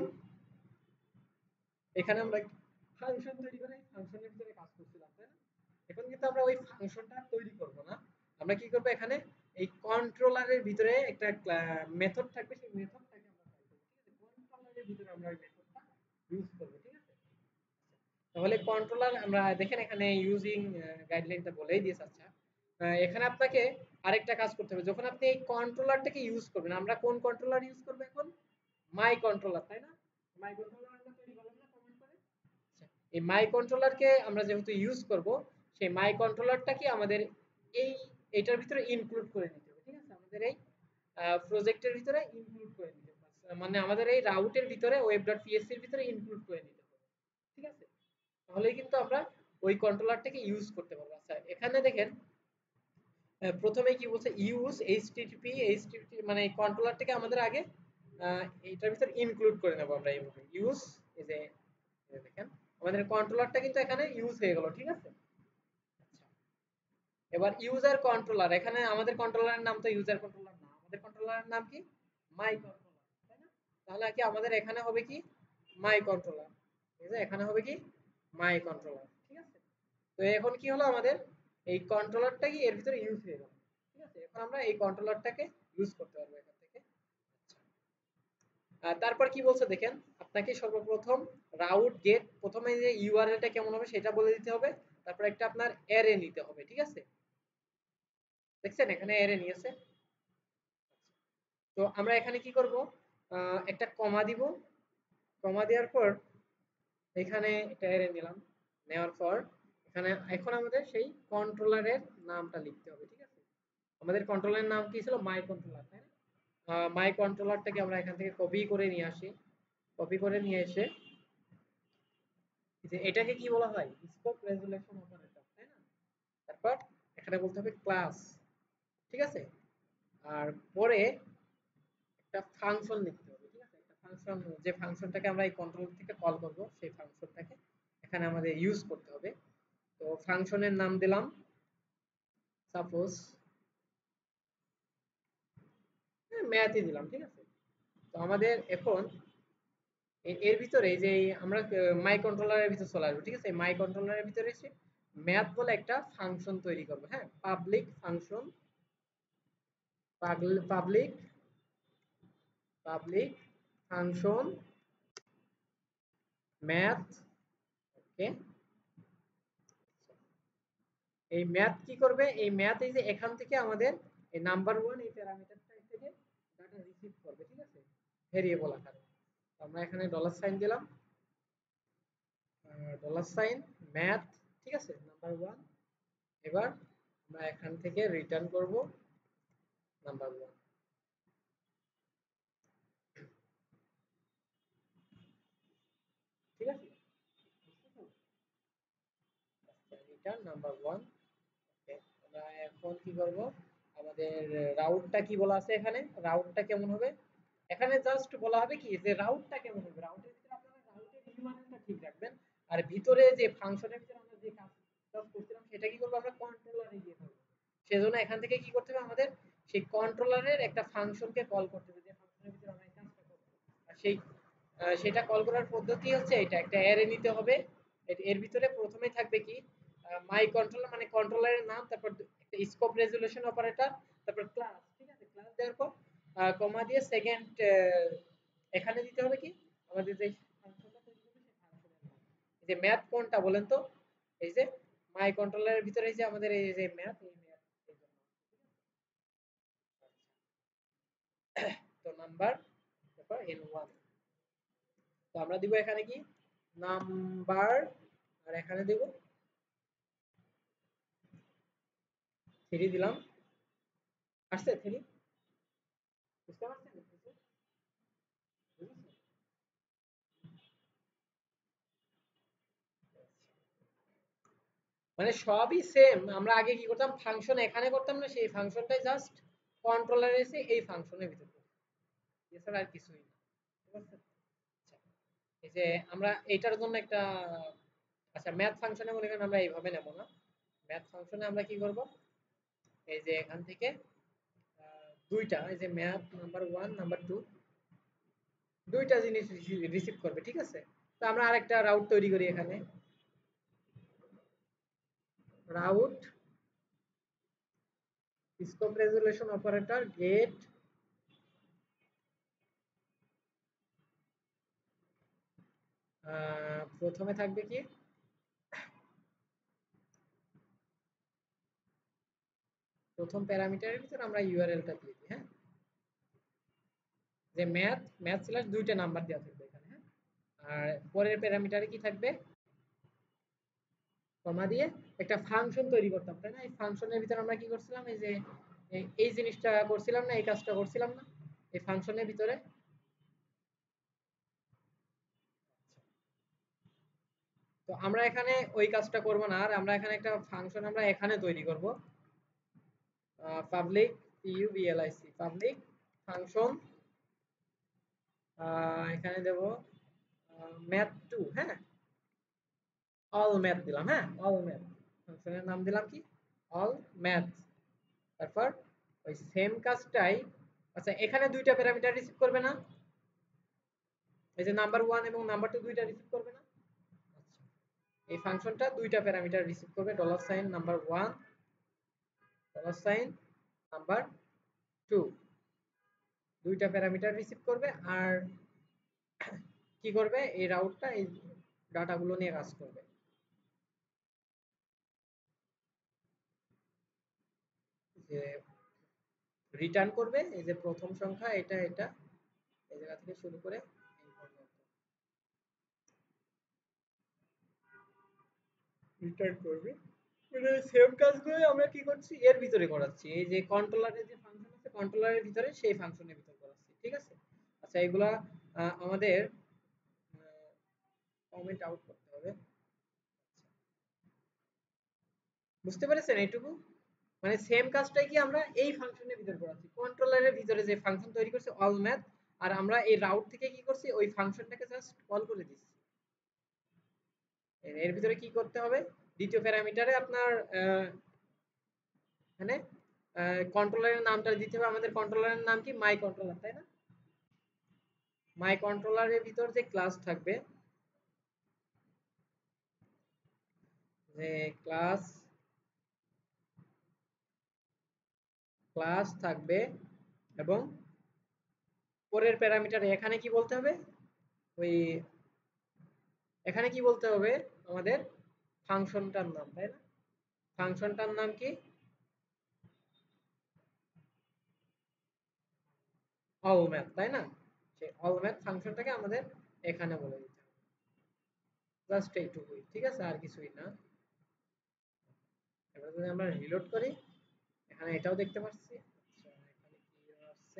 এখানে আমরা ফাংশন তৈরি করে ফাংশনের ভিতরে কাজ করছিলাম, তাই না। এখন কিন্তু আমরা ওই ফাংশনটা তৈরি করব না, আমরা কি করব, এখানে এই কন্ট্রোলারের ভিতরে একটা মেথড থাকবে, সেই মেথডটাকে আমরা কল করব, ঠিক আছে, কন্ট্রোলারের ভিতরে আমরা ওই মেথডটা ইউজ করব, ঠিক আছে। তাহলে কন্ট্রোলার আমরা দেখেন এখানে ইউজিং গাইডলাইনটা বলেই দিয়েছে। আচ্ছা এখানে আপনাকে আরেকটা কাজ করতে হবে, যখন আপনি এই কন্ট্রোলারটাকে ইউজ করবেন, আমরা কোন কন্ট্রোলার ইউজ করব এখন, মাই কন্ট্রোলার, তাই না, মাই কন্ট্রোলার আমরা তৈরি করলাম না কমেন্ট করে। আচ্ছা, এই মাই কন্ট্রোলারকে আমরা যেহেতু ইউজ করব, সেই মাই কন্ট্রোলারটাকে আমাদের এই এটার ভিতরে ইনক্লুড করে নিতে হবে, ঠিক আছে, আমাদের এই প্রজেক্টের ভিতরে ইনক্লুড করে নিতে হবে, মানে আমাদের এই রাউটের ভিতরে web.php এর ভিতরে ইনক্লুড করে নিতে হবে, ঠিক আছে। তাহলেই কিন্তু আমরা ওই কন্ট্রোলারটাকে ইউজ করতে পারবো। আচ্ছা এখানে দেখেন প্রথমে কি বলছে, ইউজ এইচটিটিপি, এইচটিটিপি মানে এই কন্ট্রোলারটাকে আমাদের আগে এইটার ভিতর ইনক্লুড করে নেব আমরা, এইভাবে ইউজ, এই যে দেখেন আমাদের কন্ট্রোলারটা কিন্তু এখানে ইউজ হয়ে গেল, ঠিক আছে। আচ্ছা এবার ইউজার কন্ট্রোলার, এখানে আমাদের কন্ট্রোলারের নাম তো ইউজার কন্ট্রোলার না, আমাদের কন্ট্রোলারের নাম কি, মাই কন্ট্রোলার, তাই না। তাহলে কি আমাদের এখানে হবে কি, মাই কন্ট্রোলার, ঠিক আছে, এখানে হবে কি, মাই কন্ট্রোলার, ঠিক আছে। তো এখন কি হলো, আমাদের এই কন্ট্রোলারটা কি এর ভিতরে ইউজ হয়ে গেল, ঠিক আছে, এখন আমরা এই কন্ট্রোলারটাকে ইউজ করতে পারবো এখান থেকে। আচ্ছা তারপর কি বলছে দেখেন, আপনাকে সর্বপ্রথম রাউট গেট, প্রথমে যে ইউআরএলটা কেমন হবে সেটা বলে দিতে হবে, তারপর একটা আপনার অ্যারে নিতে হবে, ঠিক আছে, দেখছেন এখানে অ্যারে নিয়েছে। তো আমরা এখানে কি করব, একটা কমা দিব, কমা দেওয়ার পর এখানে একটা অ্যারে নিলাম, নেওয়ার পর এখানে এখন আমাদের সেই কন্ট্রোলারের নামটা লিখতে হবে, ঠিক আছে, আমাদের কন্ট্রোলারের নাম কি ছিল, মাই কন্ট্রোলার, তাই না। মাই কন্ট্রোলারটাকে আমরা এখান থেকে কপি করে নিয়ে আসি, কপি করে নিয়ে এসে যে এটাকে কি বলা হয়, স্কোপ রেজুলেশন অপারেটর, তাই না। তারপর এখানে বলতে হবে ক্লাস, ঠিক আছে, আর পরে একটা ফাংশন লিখতে হবে, ঠিক আছে, একটা ফাংশন, যে ফাংশনটাকে আমরা এই কন্ট্রোল থেকে কল করব, সেই ফাংশনটাকে এখানে আমাদের ইউজ করতে হবে। তো ফাংশনের নাম দিলাম সাপোজ ম্যাথই দিলাম, ঠিক আছে। তো আমাদের এখন এর ভিতরে যে আমরা মাই কন্ট্রোলারের ভিতরে চলে আসবো, ঠিক আছে, মাই কন্ট্রোলারের ভিতরে এসে ম্যাথ বলে একটা ফাংশন তৈরি করবো, হ্যাঁ, public function, public public function math, okay. এই ম্যাথ কি করবে, এই ম্যাথ এই যে এখান থেকে আমাদের এই নাম্বার ওয়ান এই প্যারামিটারটা থেকে ডাটা রিসিভ করবে, ঠিক আছে, ভেরিয়েবল আকারে। আমরা এখানে ডলার সাইন দিলাম, ডলার সাইন ম্যাথ, ঠিক আছে, নাম্বার ওয়ান। এবার আমরা এখান থেকে রিটার্ন করব নাম্বার ওয়ান, ঠিক আছে, রিটার্ন নাম্বার ওয়ান। ওকে, আমরা এখন কি করব, আমাদের রাউটটা কি বলা আছে এখানে, রাউটটা কেমন হবে, এখানে জাস্ট বলা হবে কি যে রাউটটা কেমন হবে, রাউটের ভিতরে আপনারা রাউটের ইউআরএলটা ঠিক রাখবেন, আর ভিতরে যে ফাংশনের ভিতরে আমরা যে কাজ করছিলাম সেটা কি করব, আমরা কন্ট্রোলারে গিয়ে করব। সেজন্য এখান থেকে কি করতে হবে, আমাদের সেই কন্ট্রোলারের একটা ফাংশনকে কল করতে হবে, যে ফাংশনের ভিতরে আমরা এই কাজটা করব। আর সেই সেটা কল করার পদ্ধতি হচ্ছে এটা, একটা অ্যারে নিতে হবে, এর ভিতরে প্রথমেই থাকবে কি মাই কন্ট্রোলার, মানে কন্ট্রোলারের নাম, তারপর একটা স্কোপ রেজোলিউশন অপারেটর, তারপর ক্লাস, ঠিক আছে, ক্লাস দেওয়ার পর কমা দিয়ে সেকেন্ড এখানে দিতে হবে কি আমাদের যে ফাংশনটা তৈরি করবে সেই ফাংশনের নাম। এই যে ম্যাথ কোনটা বলেন তো, এই যে মাই কন্ট্রোলারের ভিতরে এই যে আমাদের এই যে ম্যাথ, এই ম্যাথ এই জন্য, তো নাম্বার, তারপর n1, তো আমরা দিব এখানে কি নাম্বার, আর এখানে দেব 3 দিলাম, আসছে 3, বুঝতে পারছেন কিছু? বুঝেছেন? মানে সবই সেম, আমরা আগে কি করতাম ফাংশন এখানে করতাম না, সেই ফাংশনটাই জাস্ট কন্ট্রোলারে এসে এই ফাংশনের ভিতর করতাম, এছাড়া আর কিছুই না, বুঝতে পারছেন? আচ্ছা, এই যে আমরা এইটার জন্য একটা, আচ্ছা ম্যাথ ফাংশনে মনে করেন আমরা এইভাবে নেব না, ম্যাথ ফাংশনে আমরা কি করব, এই যে এখান থেকে দুইটা, এই যে ম্যাথ নাম্বার 1 নাম্বার 2 দুইটা জিনিস রিসিভ করবে, ঠিক আছে। তো আমরা আরেকটা রাউট তৈরি করি এখানে, route scope resolution operator get, প্রথমে থাকবে কি প্রথম প্যারামিটারের ভিতরে আমরা ইউআরএলটা দিয়ে দিই, হ্যাঁ, যে ম্যাথ ম্যাথ স্ল্যাশ দুইটা নাম্বার দেওয়া থাকবে এখানে, হ্যাঁ, আর পরের প্যারামিটারে কি থাকবে, কমা দিয়ে একটা ফাংশন তৈরি করতাম, তাই না, এই ফাংশনের ভিতরে আমরা কি করছিলাম, এই যে এই জিনিসটা করছিলাম না, এই কাজটা করছিলাম না এই ফাংশনের ভিতরে। তো আমরা এখানে ওই কাজটা করব না, আর আমরা এখানে একটা ফাংশন আমরা এখানে তৈরি করব, পাবলিক পিইউবিএলআইসি পাবলিক ফাংশন, এখানে দেব ম্যাথ 2, হ্যাঁ, অল ম্যাথ দিলাম, হ্যাঁ, অল ম্যাথ ফাংশনের নাম দিলাম কি অল ম্যাথ, তারপর ওই সেম কাজটাই, আচ্ছা এখানে দুইটা প্যারামিটার রিসিভ করবে না, এই যে নাম্বার 1 এবং নাম্বার 2 দুইটা রিসিভ করবে না, আচ্ছা এই ফাংশনটা দুইটা প্যারামিটার রিসিভ করবে, dollar sign number 1, dollar sign number 2, দুইটা প্যারামিটার রিসিভ করবে, আর কি করবে এই রাউটটা এই ডাটাগুলো নিয়ে কাজ করবে, যে রিটার্ন করবে এই যে প্রথম সংখ্যা এটা এটা এই জায়গা থেকে শুরু করে এই পর্যন্ত রিটার্ন করবে, মানে সেম কাজগুলো আমরা কি করছি এর ভিতরে করাচ্ছি, এই যে কন্ট্রোলারের যে ফাংশন আছে কন্ট্রোলারের ভিতরে সেই ফাংশনের ভিতরে করাচ্ছি, ঠিক আছে। আচ্ছা এগুলা আমাদের কমেন্ট আউট করতে হবে, বুঝতে পেরেছেন এইটুকু, মানে সেম কাজটাই কি আমরা এই ফাংশনের ভিতরে করাচ্ছি, কন্ট্রোলারের ভিতরে যে ফাংশন তৈরি করছে অল ম্যাথ, আর আমরা এই রাউট থেকে কি করছি ওই ফাংশনটাকে জাস্ট কল করে দিচ্ছি, এর ভিতরে কি করতে হবে, দ্বিতীয় প্যারামিটারে আপনার এখানে কন্ট্রোলারের নামটা দিতে হবে, আমাদের কন্ট্রোলারের নাম কি মাই কন্ট্রোলার, তাই না, মাই কন্ট্রোলারের ভিতর যে ক্লাস থাকবে, যে ক্লাস ক্লাস থাকবে, এবং পরের প্যারামিটারে এখানে কি বলতে হবে, ওই এখানে কি বলতে হবে আমাদের ফাংশনটার নাম, তাই না, ফাংশনটার নাম কি অল ম্যাথ, তাই না, সেই অল ম্যাথ ফাংশনটাকে আমাদের এখানে বলে দিতে হবে, জাস্ট এইটুকুই, ঠিক আছে, আর কিছুই না। এবার যদি আমরা রিলোড করি এখানে এটাও দেখতে পাচ্ছি, আচ্ছা এখানে কি আসছে,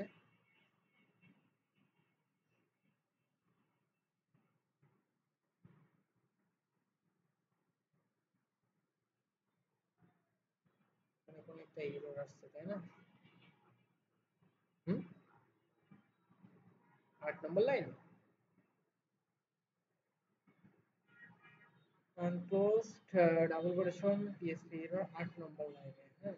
এখানে কোন একটা এরর আসছে, তাই না, 8 নম্বর লাইন, আনপোস্ট ডাবল কোটেশন পিএসপি এর 8 নম্বর লাইনে। হ্যাঁ,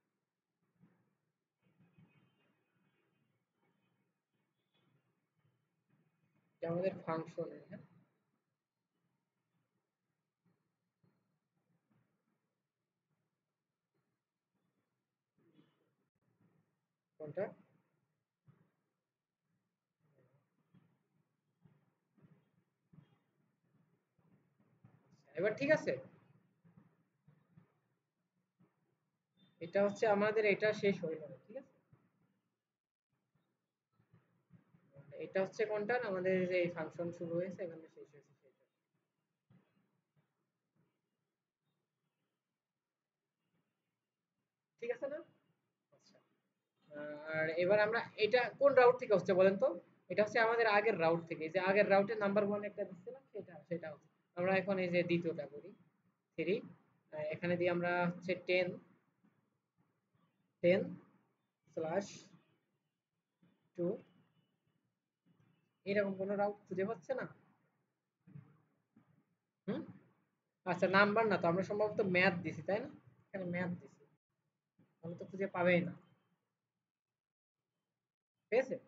এটা আমাদের ফাংশনে। হ্যাঁ, কোনটা? এবার ঠিক আছে, এটা হচ্ছে আমাদের এটা শেষ হয়ে গেল। ঠিক আছে, এটা হচ্ছে কোনটা আমাদের যে এই ফাংশন শুরু হয়েছে এখানে শেষ হয়েছে সেটা। ঠিক আছে না? আচ্ছা, আর এবার আমরা এটা কোন রাউট থেকে হচ্ছে বলেন তো? এটা হচ্ছে আমাদের আগের রাউট থেকে, যে আগের রাউটের নাম্বার ওয়ান একটা দিচ্ছিলাম সেটা সেটা হচ্ছে। আমরা এখন এই যে দ্বিতীয়টা করি, থ্রি, এখানে দিয়ে আমরা হচ্ছে টেন, টেন স্ল্যাশ টু, এরকম কোনো রাউট খুঁজে পাচ্ছে না। হুম, আচ্ছা নাম্বার না তো, আমরা সম্ভবত ম্যাথ দিছি তাই না? এখানে ম্যাথ দিছি, তাহলে তো খুঁজে পাবেই না। ঠিক আছে,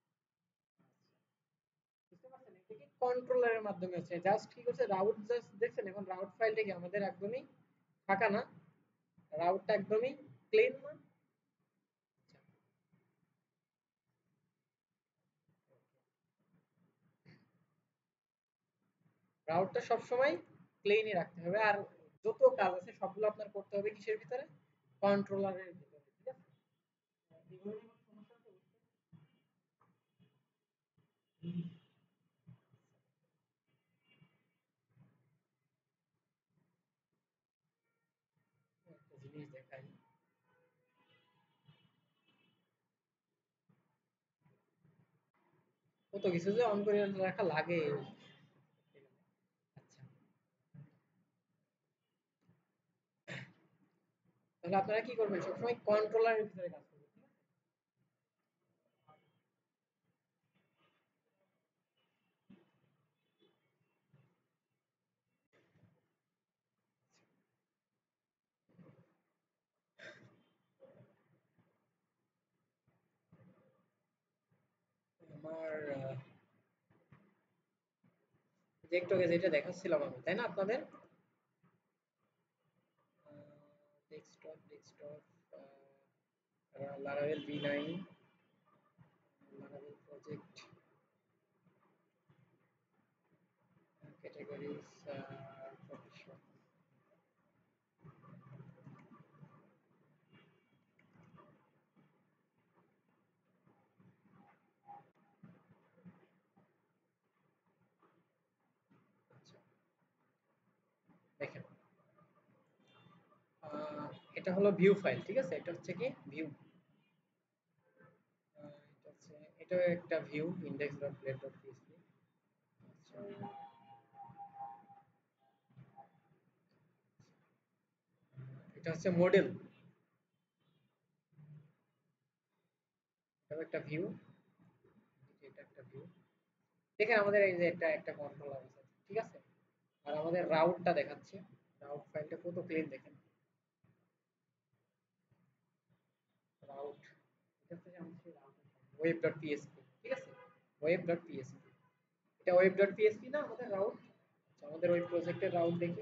বুঝতে পারছেন? এটা কি কন্ট্রোলারের মাধ্যমে হচ্ছে, জাস্ট কি করছে রাউট, জাস্ট দেখছেন এখন রাউট ফাইলটা কি আমাদের একদমই ফাঁকা না, রাউটটা একদমই ক্লিন না। আচ্ছা, রাউটটা সবসময় ক্লিনই রাখতে হবে, আর যত কাজ আছে সবগুলো আপনার করতে হবে কিসের ভিতরে? কন্ট্রোলারের ভিতরে। ঠিক আছে, এগুলো নিয়ে কোনো সমস্যা আছে? একটা জিনিস দেখাই, কত কিছু যে অন করে রাখা লাগে। আচ্ছা, তাহলে আপনারা কি করবেন, সবসময় কন্ট্রোলারের ভিতরে কাজ করবেন। ঠিক আছে? আমার যে একটু আগে যেটা দেখাচ্ছিলাম আমি, তাই না আপনাদের? Desktop, desktop, Laravel V9, Laravel project, categories, profession. আচ্ছা, দেখেন, এটা হলো ভিউ ফাইল। ঠিক আছে, এটা হচ্ছে কি ভিউ, এটা হচ্ছে, এটা একটা ভিউ index.plate.php। আচ্ছা, এটা হচ্ছে মডেল, এটা একটা ভিউ, এটা একটা ভিউ। দেখেন আমাদের এই যে একটা একটা কন্ট্রোলার আছে। ঠিক আছে, আর আমাদের রাউটটা দেখাচ্ছে, রাউট ফাইলটা কত ক্লিন দেখেন, রাউট, এটা হচ্ছে আমাদের সেই রাউট web.php। ঠিক আছে, web.php, এটা web.php না আমাদের রাউট। আচ্ছা, আমাদের ওই প্রজেক্টের রাউট দেখি,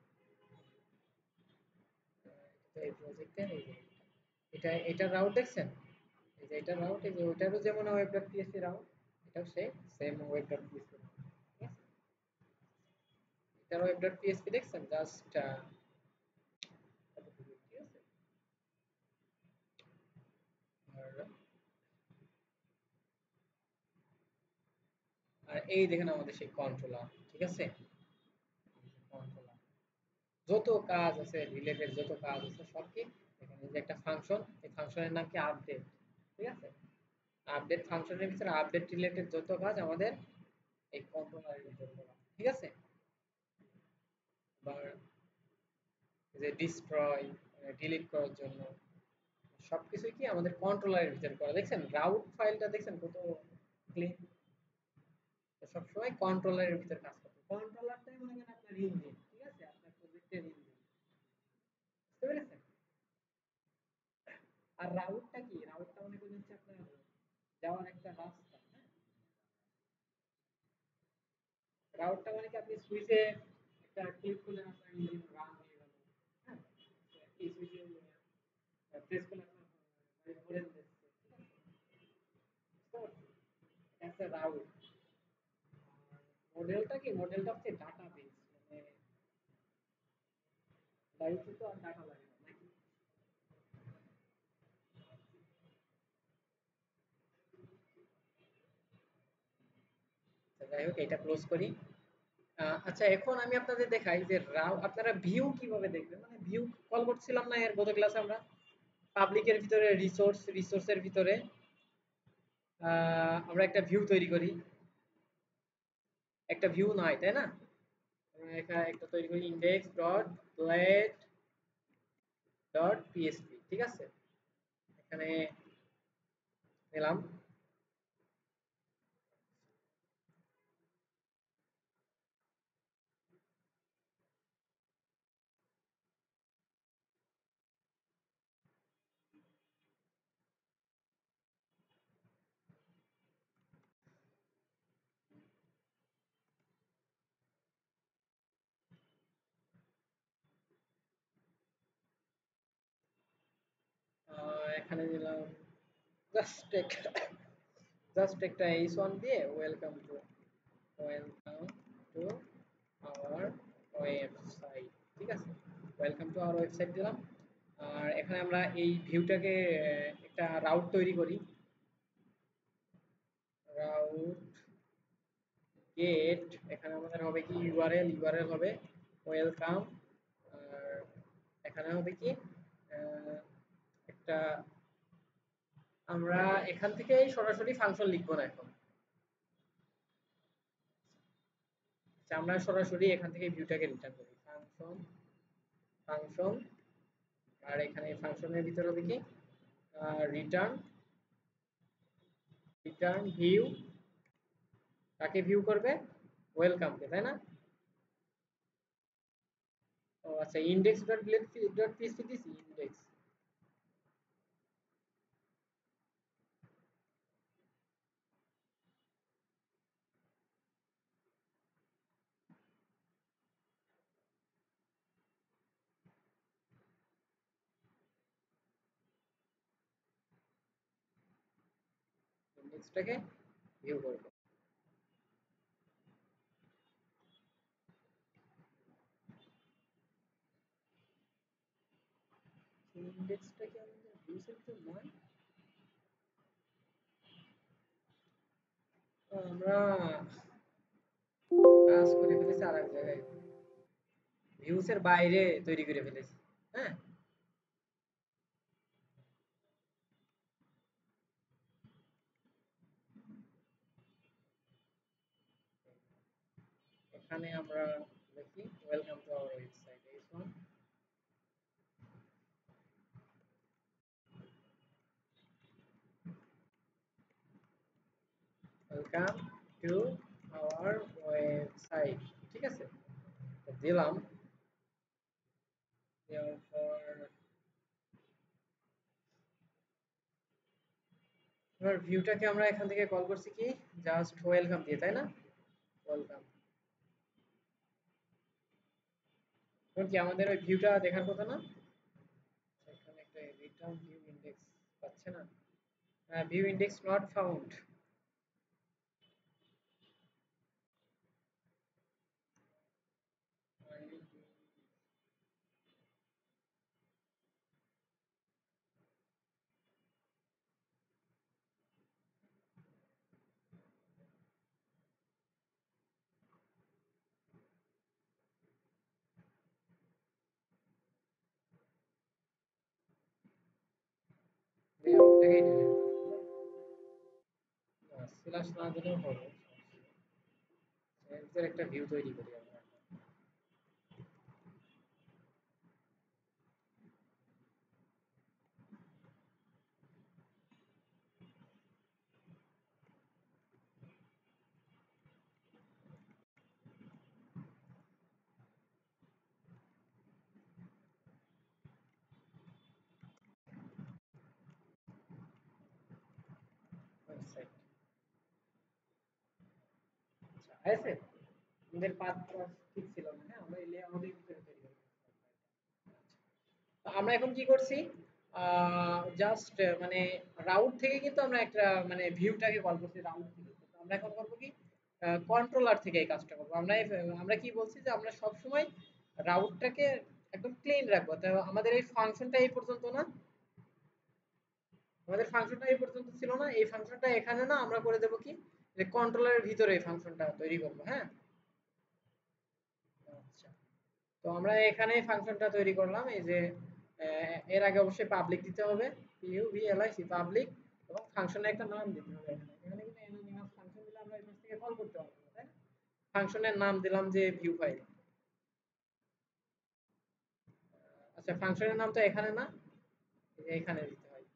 এই প্রজেক্টের এই যে এটা, এটা রাউট দেখছেন, এই যে এটা রাউট, এই যে ওইটারও যেমন web.php রাউট, এটাও সেম web.php রাউট। ঠিক আছে, এটার web.php দেখছেন জাস্ট, ঠিক আছে। আর আর এই দেখেন আমাদের সেই কন্ট্রোলার। ঠিক আছে, কন্ট্রোলার যত কাজ আছে, রিলেটেড যত কাজ আছে সব কি এখানে, যে একটা ফাংশন, এই ফাংশনের নাম কি আপডেট। ঠিক আছে, আপডেট ফাংশনের ভিতরে আপডেট রিলেটেড যত কাজ আমাদের এই কন্ট্রোলারের ভিতরে করা। ঠিক আছে, আবার যে ডিস্ট্রয়, ডিলিট করার জন্য সবকিছুই কি আমাদের কন্ট্রোলারের ভিতরে করা। দেখছেন রাউট ফাইলটা দেখছেন কত ক্লিন। সবসময় কন্ট্রোলারের ভিতর কাজ করবে। কন্ট্রোলারটাই মনে করেন আপনার ইঞ্জিন, ঠিক আছে, আপনার প্রজেক্টের ইঞ্জিন। বুঝতে পেরেছেন? আর রাউটটা কি? রাউটটা মনে করেন হচ্ছে আপনার যাওয়ার একটা রাস্তা। হ্যাঁ, রাউটটা মানে কি আপনি সুইচে একটা ক্লিক করলেন, আপনার ইঞ্জিন রান হয়ে গেল। হ্যাঁ, এই সুইচে প্রেস করলে আপনার গাড়ি ঘুরে যাচ্ছে। ঠিক আছে? বুঝতে পারছেন? এটা একটা রাউট। মডেলটা কি? মডেলটা হচ্ছে ডাটাবেস, মানে গাড়িতে তো আর ডাটা লাগে না নাকি? যাই হোক, এটা ক্লোজ করি। আচ্ছা, এখন আমি আপনাদের দেখাই যে রাও আপনারা ভিউ কিভাবে দেখবেন। মানে ভিউ কল করছিলাম না এর গত ক্লাসে আমরা, পাবলিকের ভিতরে রিসোর্সের ভিতরে আমরা একটা ভিউ তৈরি করি। একটা ভিউ নয়, তাই না? আমরা এখানে একটা তৈরি করি, index dot blade dot PHP. ঠিক আছে, এখানে নিলাম। এখানে দিলাম জাস্ট একটা h1 দিয়ে ওয়েলকাম টু আওয়ার ওয়েবসাইট। ঠিক আছে, ওয়েলকাম টু আওয়ার ওয়েবসাইট দিলাম। আর এখানে আমরা এই ভিউটাকে একটা রাউট তৈরি করি। রাউট গেট, এখানে আমাদের হবে কি ইউআরএল হবে ওয়েলকাম। আর এখানে হবে কি আহ, একটা, আমরা এখান থেকে সরাসরি ফাংশন লিখবো না এখন। আচ্ছা, আমরা সরাসরি এখান থেকে ভিউটাকে রিটার্ন করি, ফাংশন। আর এখানে ফাংশনের ভিতর হবে কি রিটার্ন ভিউ। কাকে ভিউ করবে? ওয়েলকামকে, তাই না? ও আচ্ছা, ইনডেক্স ডট পিএসপি দিছি, ইনডেক্স। ইনডেক্সটাকে ভিউ করবে। ইনডেক্সটাকে আমাদের ভিউ সেক্টর নয়, আমরা কাজ করে ফেলেছি আর এক জায়গায়, ভিউস এর বাইরে তৈরি করে ফেলেছি। হ্যাঁ, এখানে আমরা লিখি ওয়েলকাম টু আওয়ার ওয়েবসাইট, এই one. Welcome to our website. ঠিক আছে, তো দিলাম। দেওয়ার পর এবার ভিউটাকে আমরা এখান থেকে কল করছি কি জাস্ট ওয়েলকাম দিয়ে, তাই না? ওয়েলকাম। এখন কি আমাদের ওই ভিউটা দেখার কথা না? এখানে একটা রিটার্ন ভিউ ইনডেক্স পাচ্ছে না, ভিউ ইনডেক্স নট ফাউন্ড। লেআউটটাকেই ডিলিট স্ল্যাশ না দিলেও হবে। এর ভিতরে একটা ভিউ তৈরি করি আমরা। আছে আমাদের পাথ ঠিক ছিল না, হ্যাঁ আমরা এই লেআউটের ভিতরে তৈরি করি। আমরা এখন কি করছি, জাস্ট মানে রাউট থেকে কিন্তু আমরা একটা মানে ভিউটাকে কল করছি রাউট থেকে। তো আমরা এখন করব কি, কন্ট্রোলার থেকে এই কাজটা করব। আমরা কি বলছি যে আমরা সব সময় রাউটটাকে একদম ক্লিন রাখবো। তো আমাদের এই ফাংশনটা এই পর্যন্ত না, আমাদের ফাংশনটা এই পর্যন্ত ছিল না, এই ফাংশনটা এখানে না, আমরা করে দেব কি, যে কন্ট্রোলারের ভিতরে এই ফাংশনটা তৈরি করব। হ্যাঁ, আচ্ছা, তো আমরা এখানে ফাংশনটা তৈরি করলাম। এই যে এর আগে অবশ্যই পাবলিক দিতে হবে, public পাবলিক, এবং ফাংশনের একটা নাম দিতে হবে। এখানে কিন্তু অ্যানোনিমাস ফাংশন দিলে আমরা এখান থেকে কল করতে পারবো না, তাই না? ফাংশনের নাম দিলাম যে ভিউ ফাইল। আচ্ছা, ফাংশনের নাম তো এখানে না, এখানে দিতে হয়।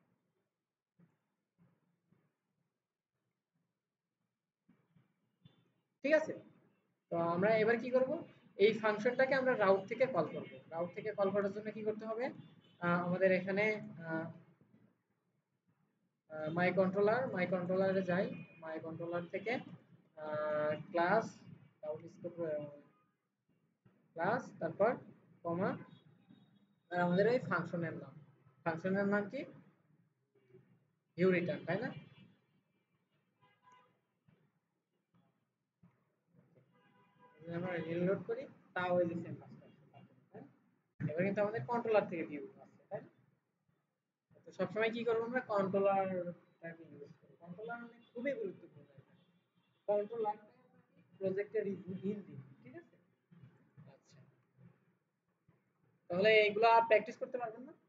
ঠিক আছে, তো আমরা এবার কি করব, এই ফাংশনটাকে আমরা রাউট থেকে কল করব। রাউট থেকে কল করার জন্য কি করতে হবে, আমাদের এখানে মাই কন্ট্রোলারে যাই, মাই কন্ট্রোলার থেকে ক্লাস ক্লাস, তারপর কমা, আর আমাদের এই ফাংশনের নাম কি, ভিউ রিটার্ন, তাই না? যদি আমরা রিলোড করি, তাও ওই যে সেম কাজটা আসছে, তাই না? এবার কিন্তু আমাদের কন্ট্রোলার থেকে ভিউ আসছে, তাই না? তো সবসময় কি করবো, আমরা কন্ট্রোলারটাকে ইউজ করবো। কন্ট্রোলার মানে খুবই গুরুত্বপূর্ণ এখানে। কন্ট্রোলারটা প্রজেক্টের ইঞ্জিন, ঠিক আছে? আচ্ছা, তাহলে এইগুলা প্র্যাকটিস করতে পারবেন না?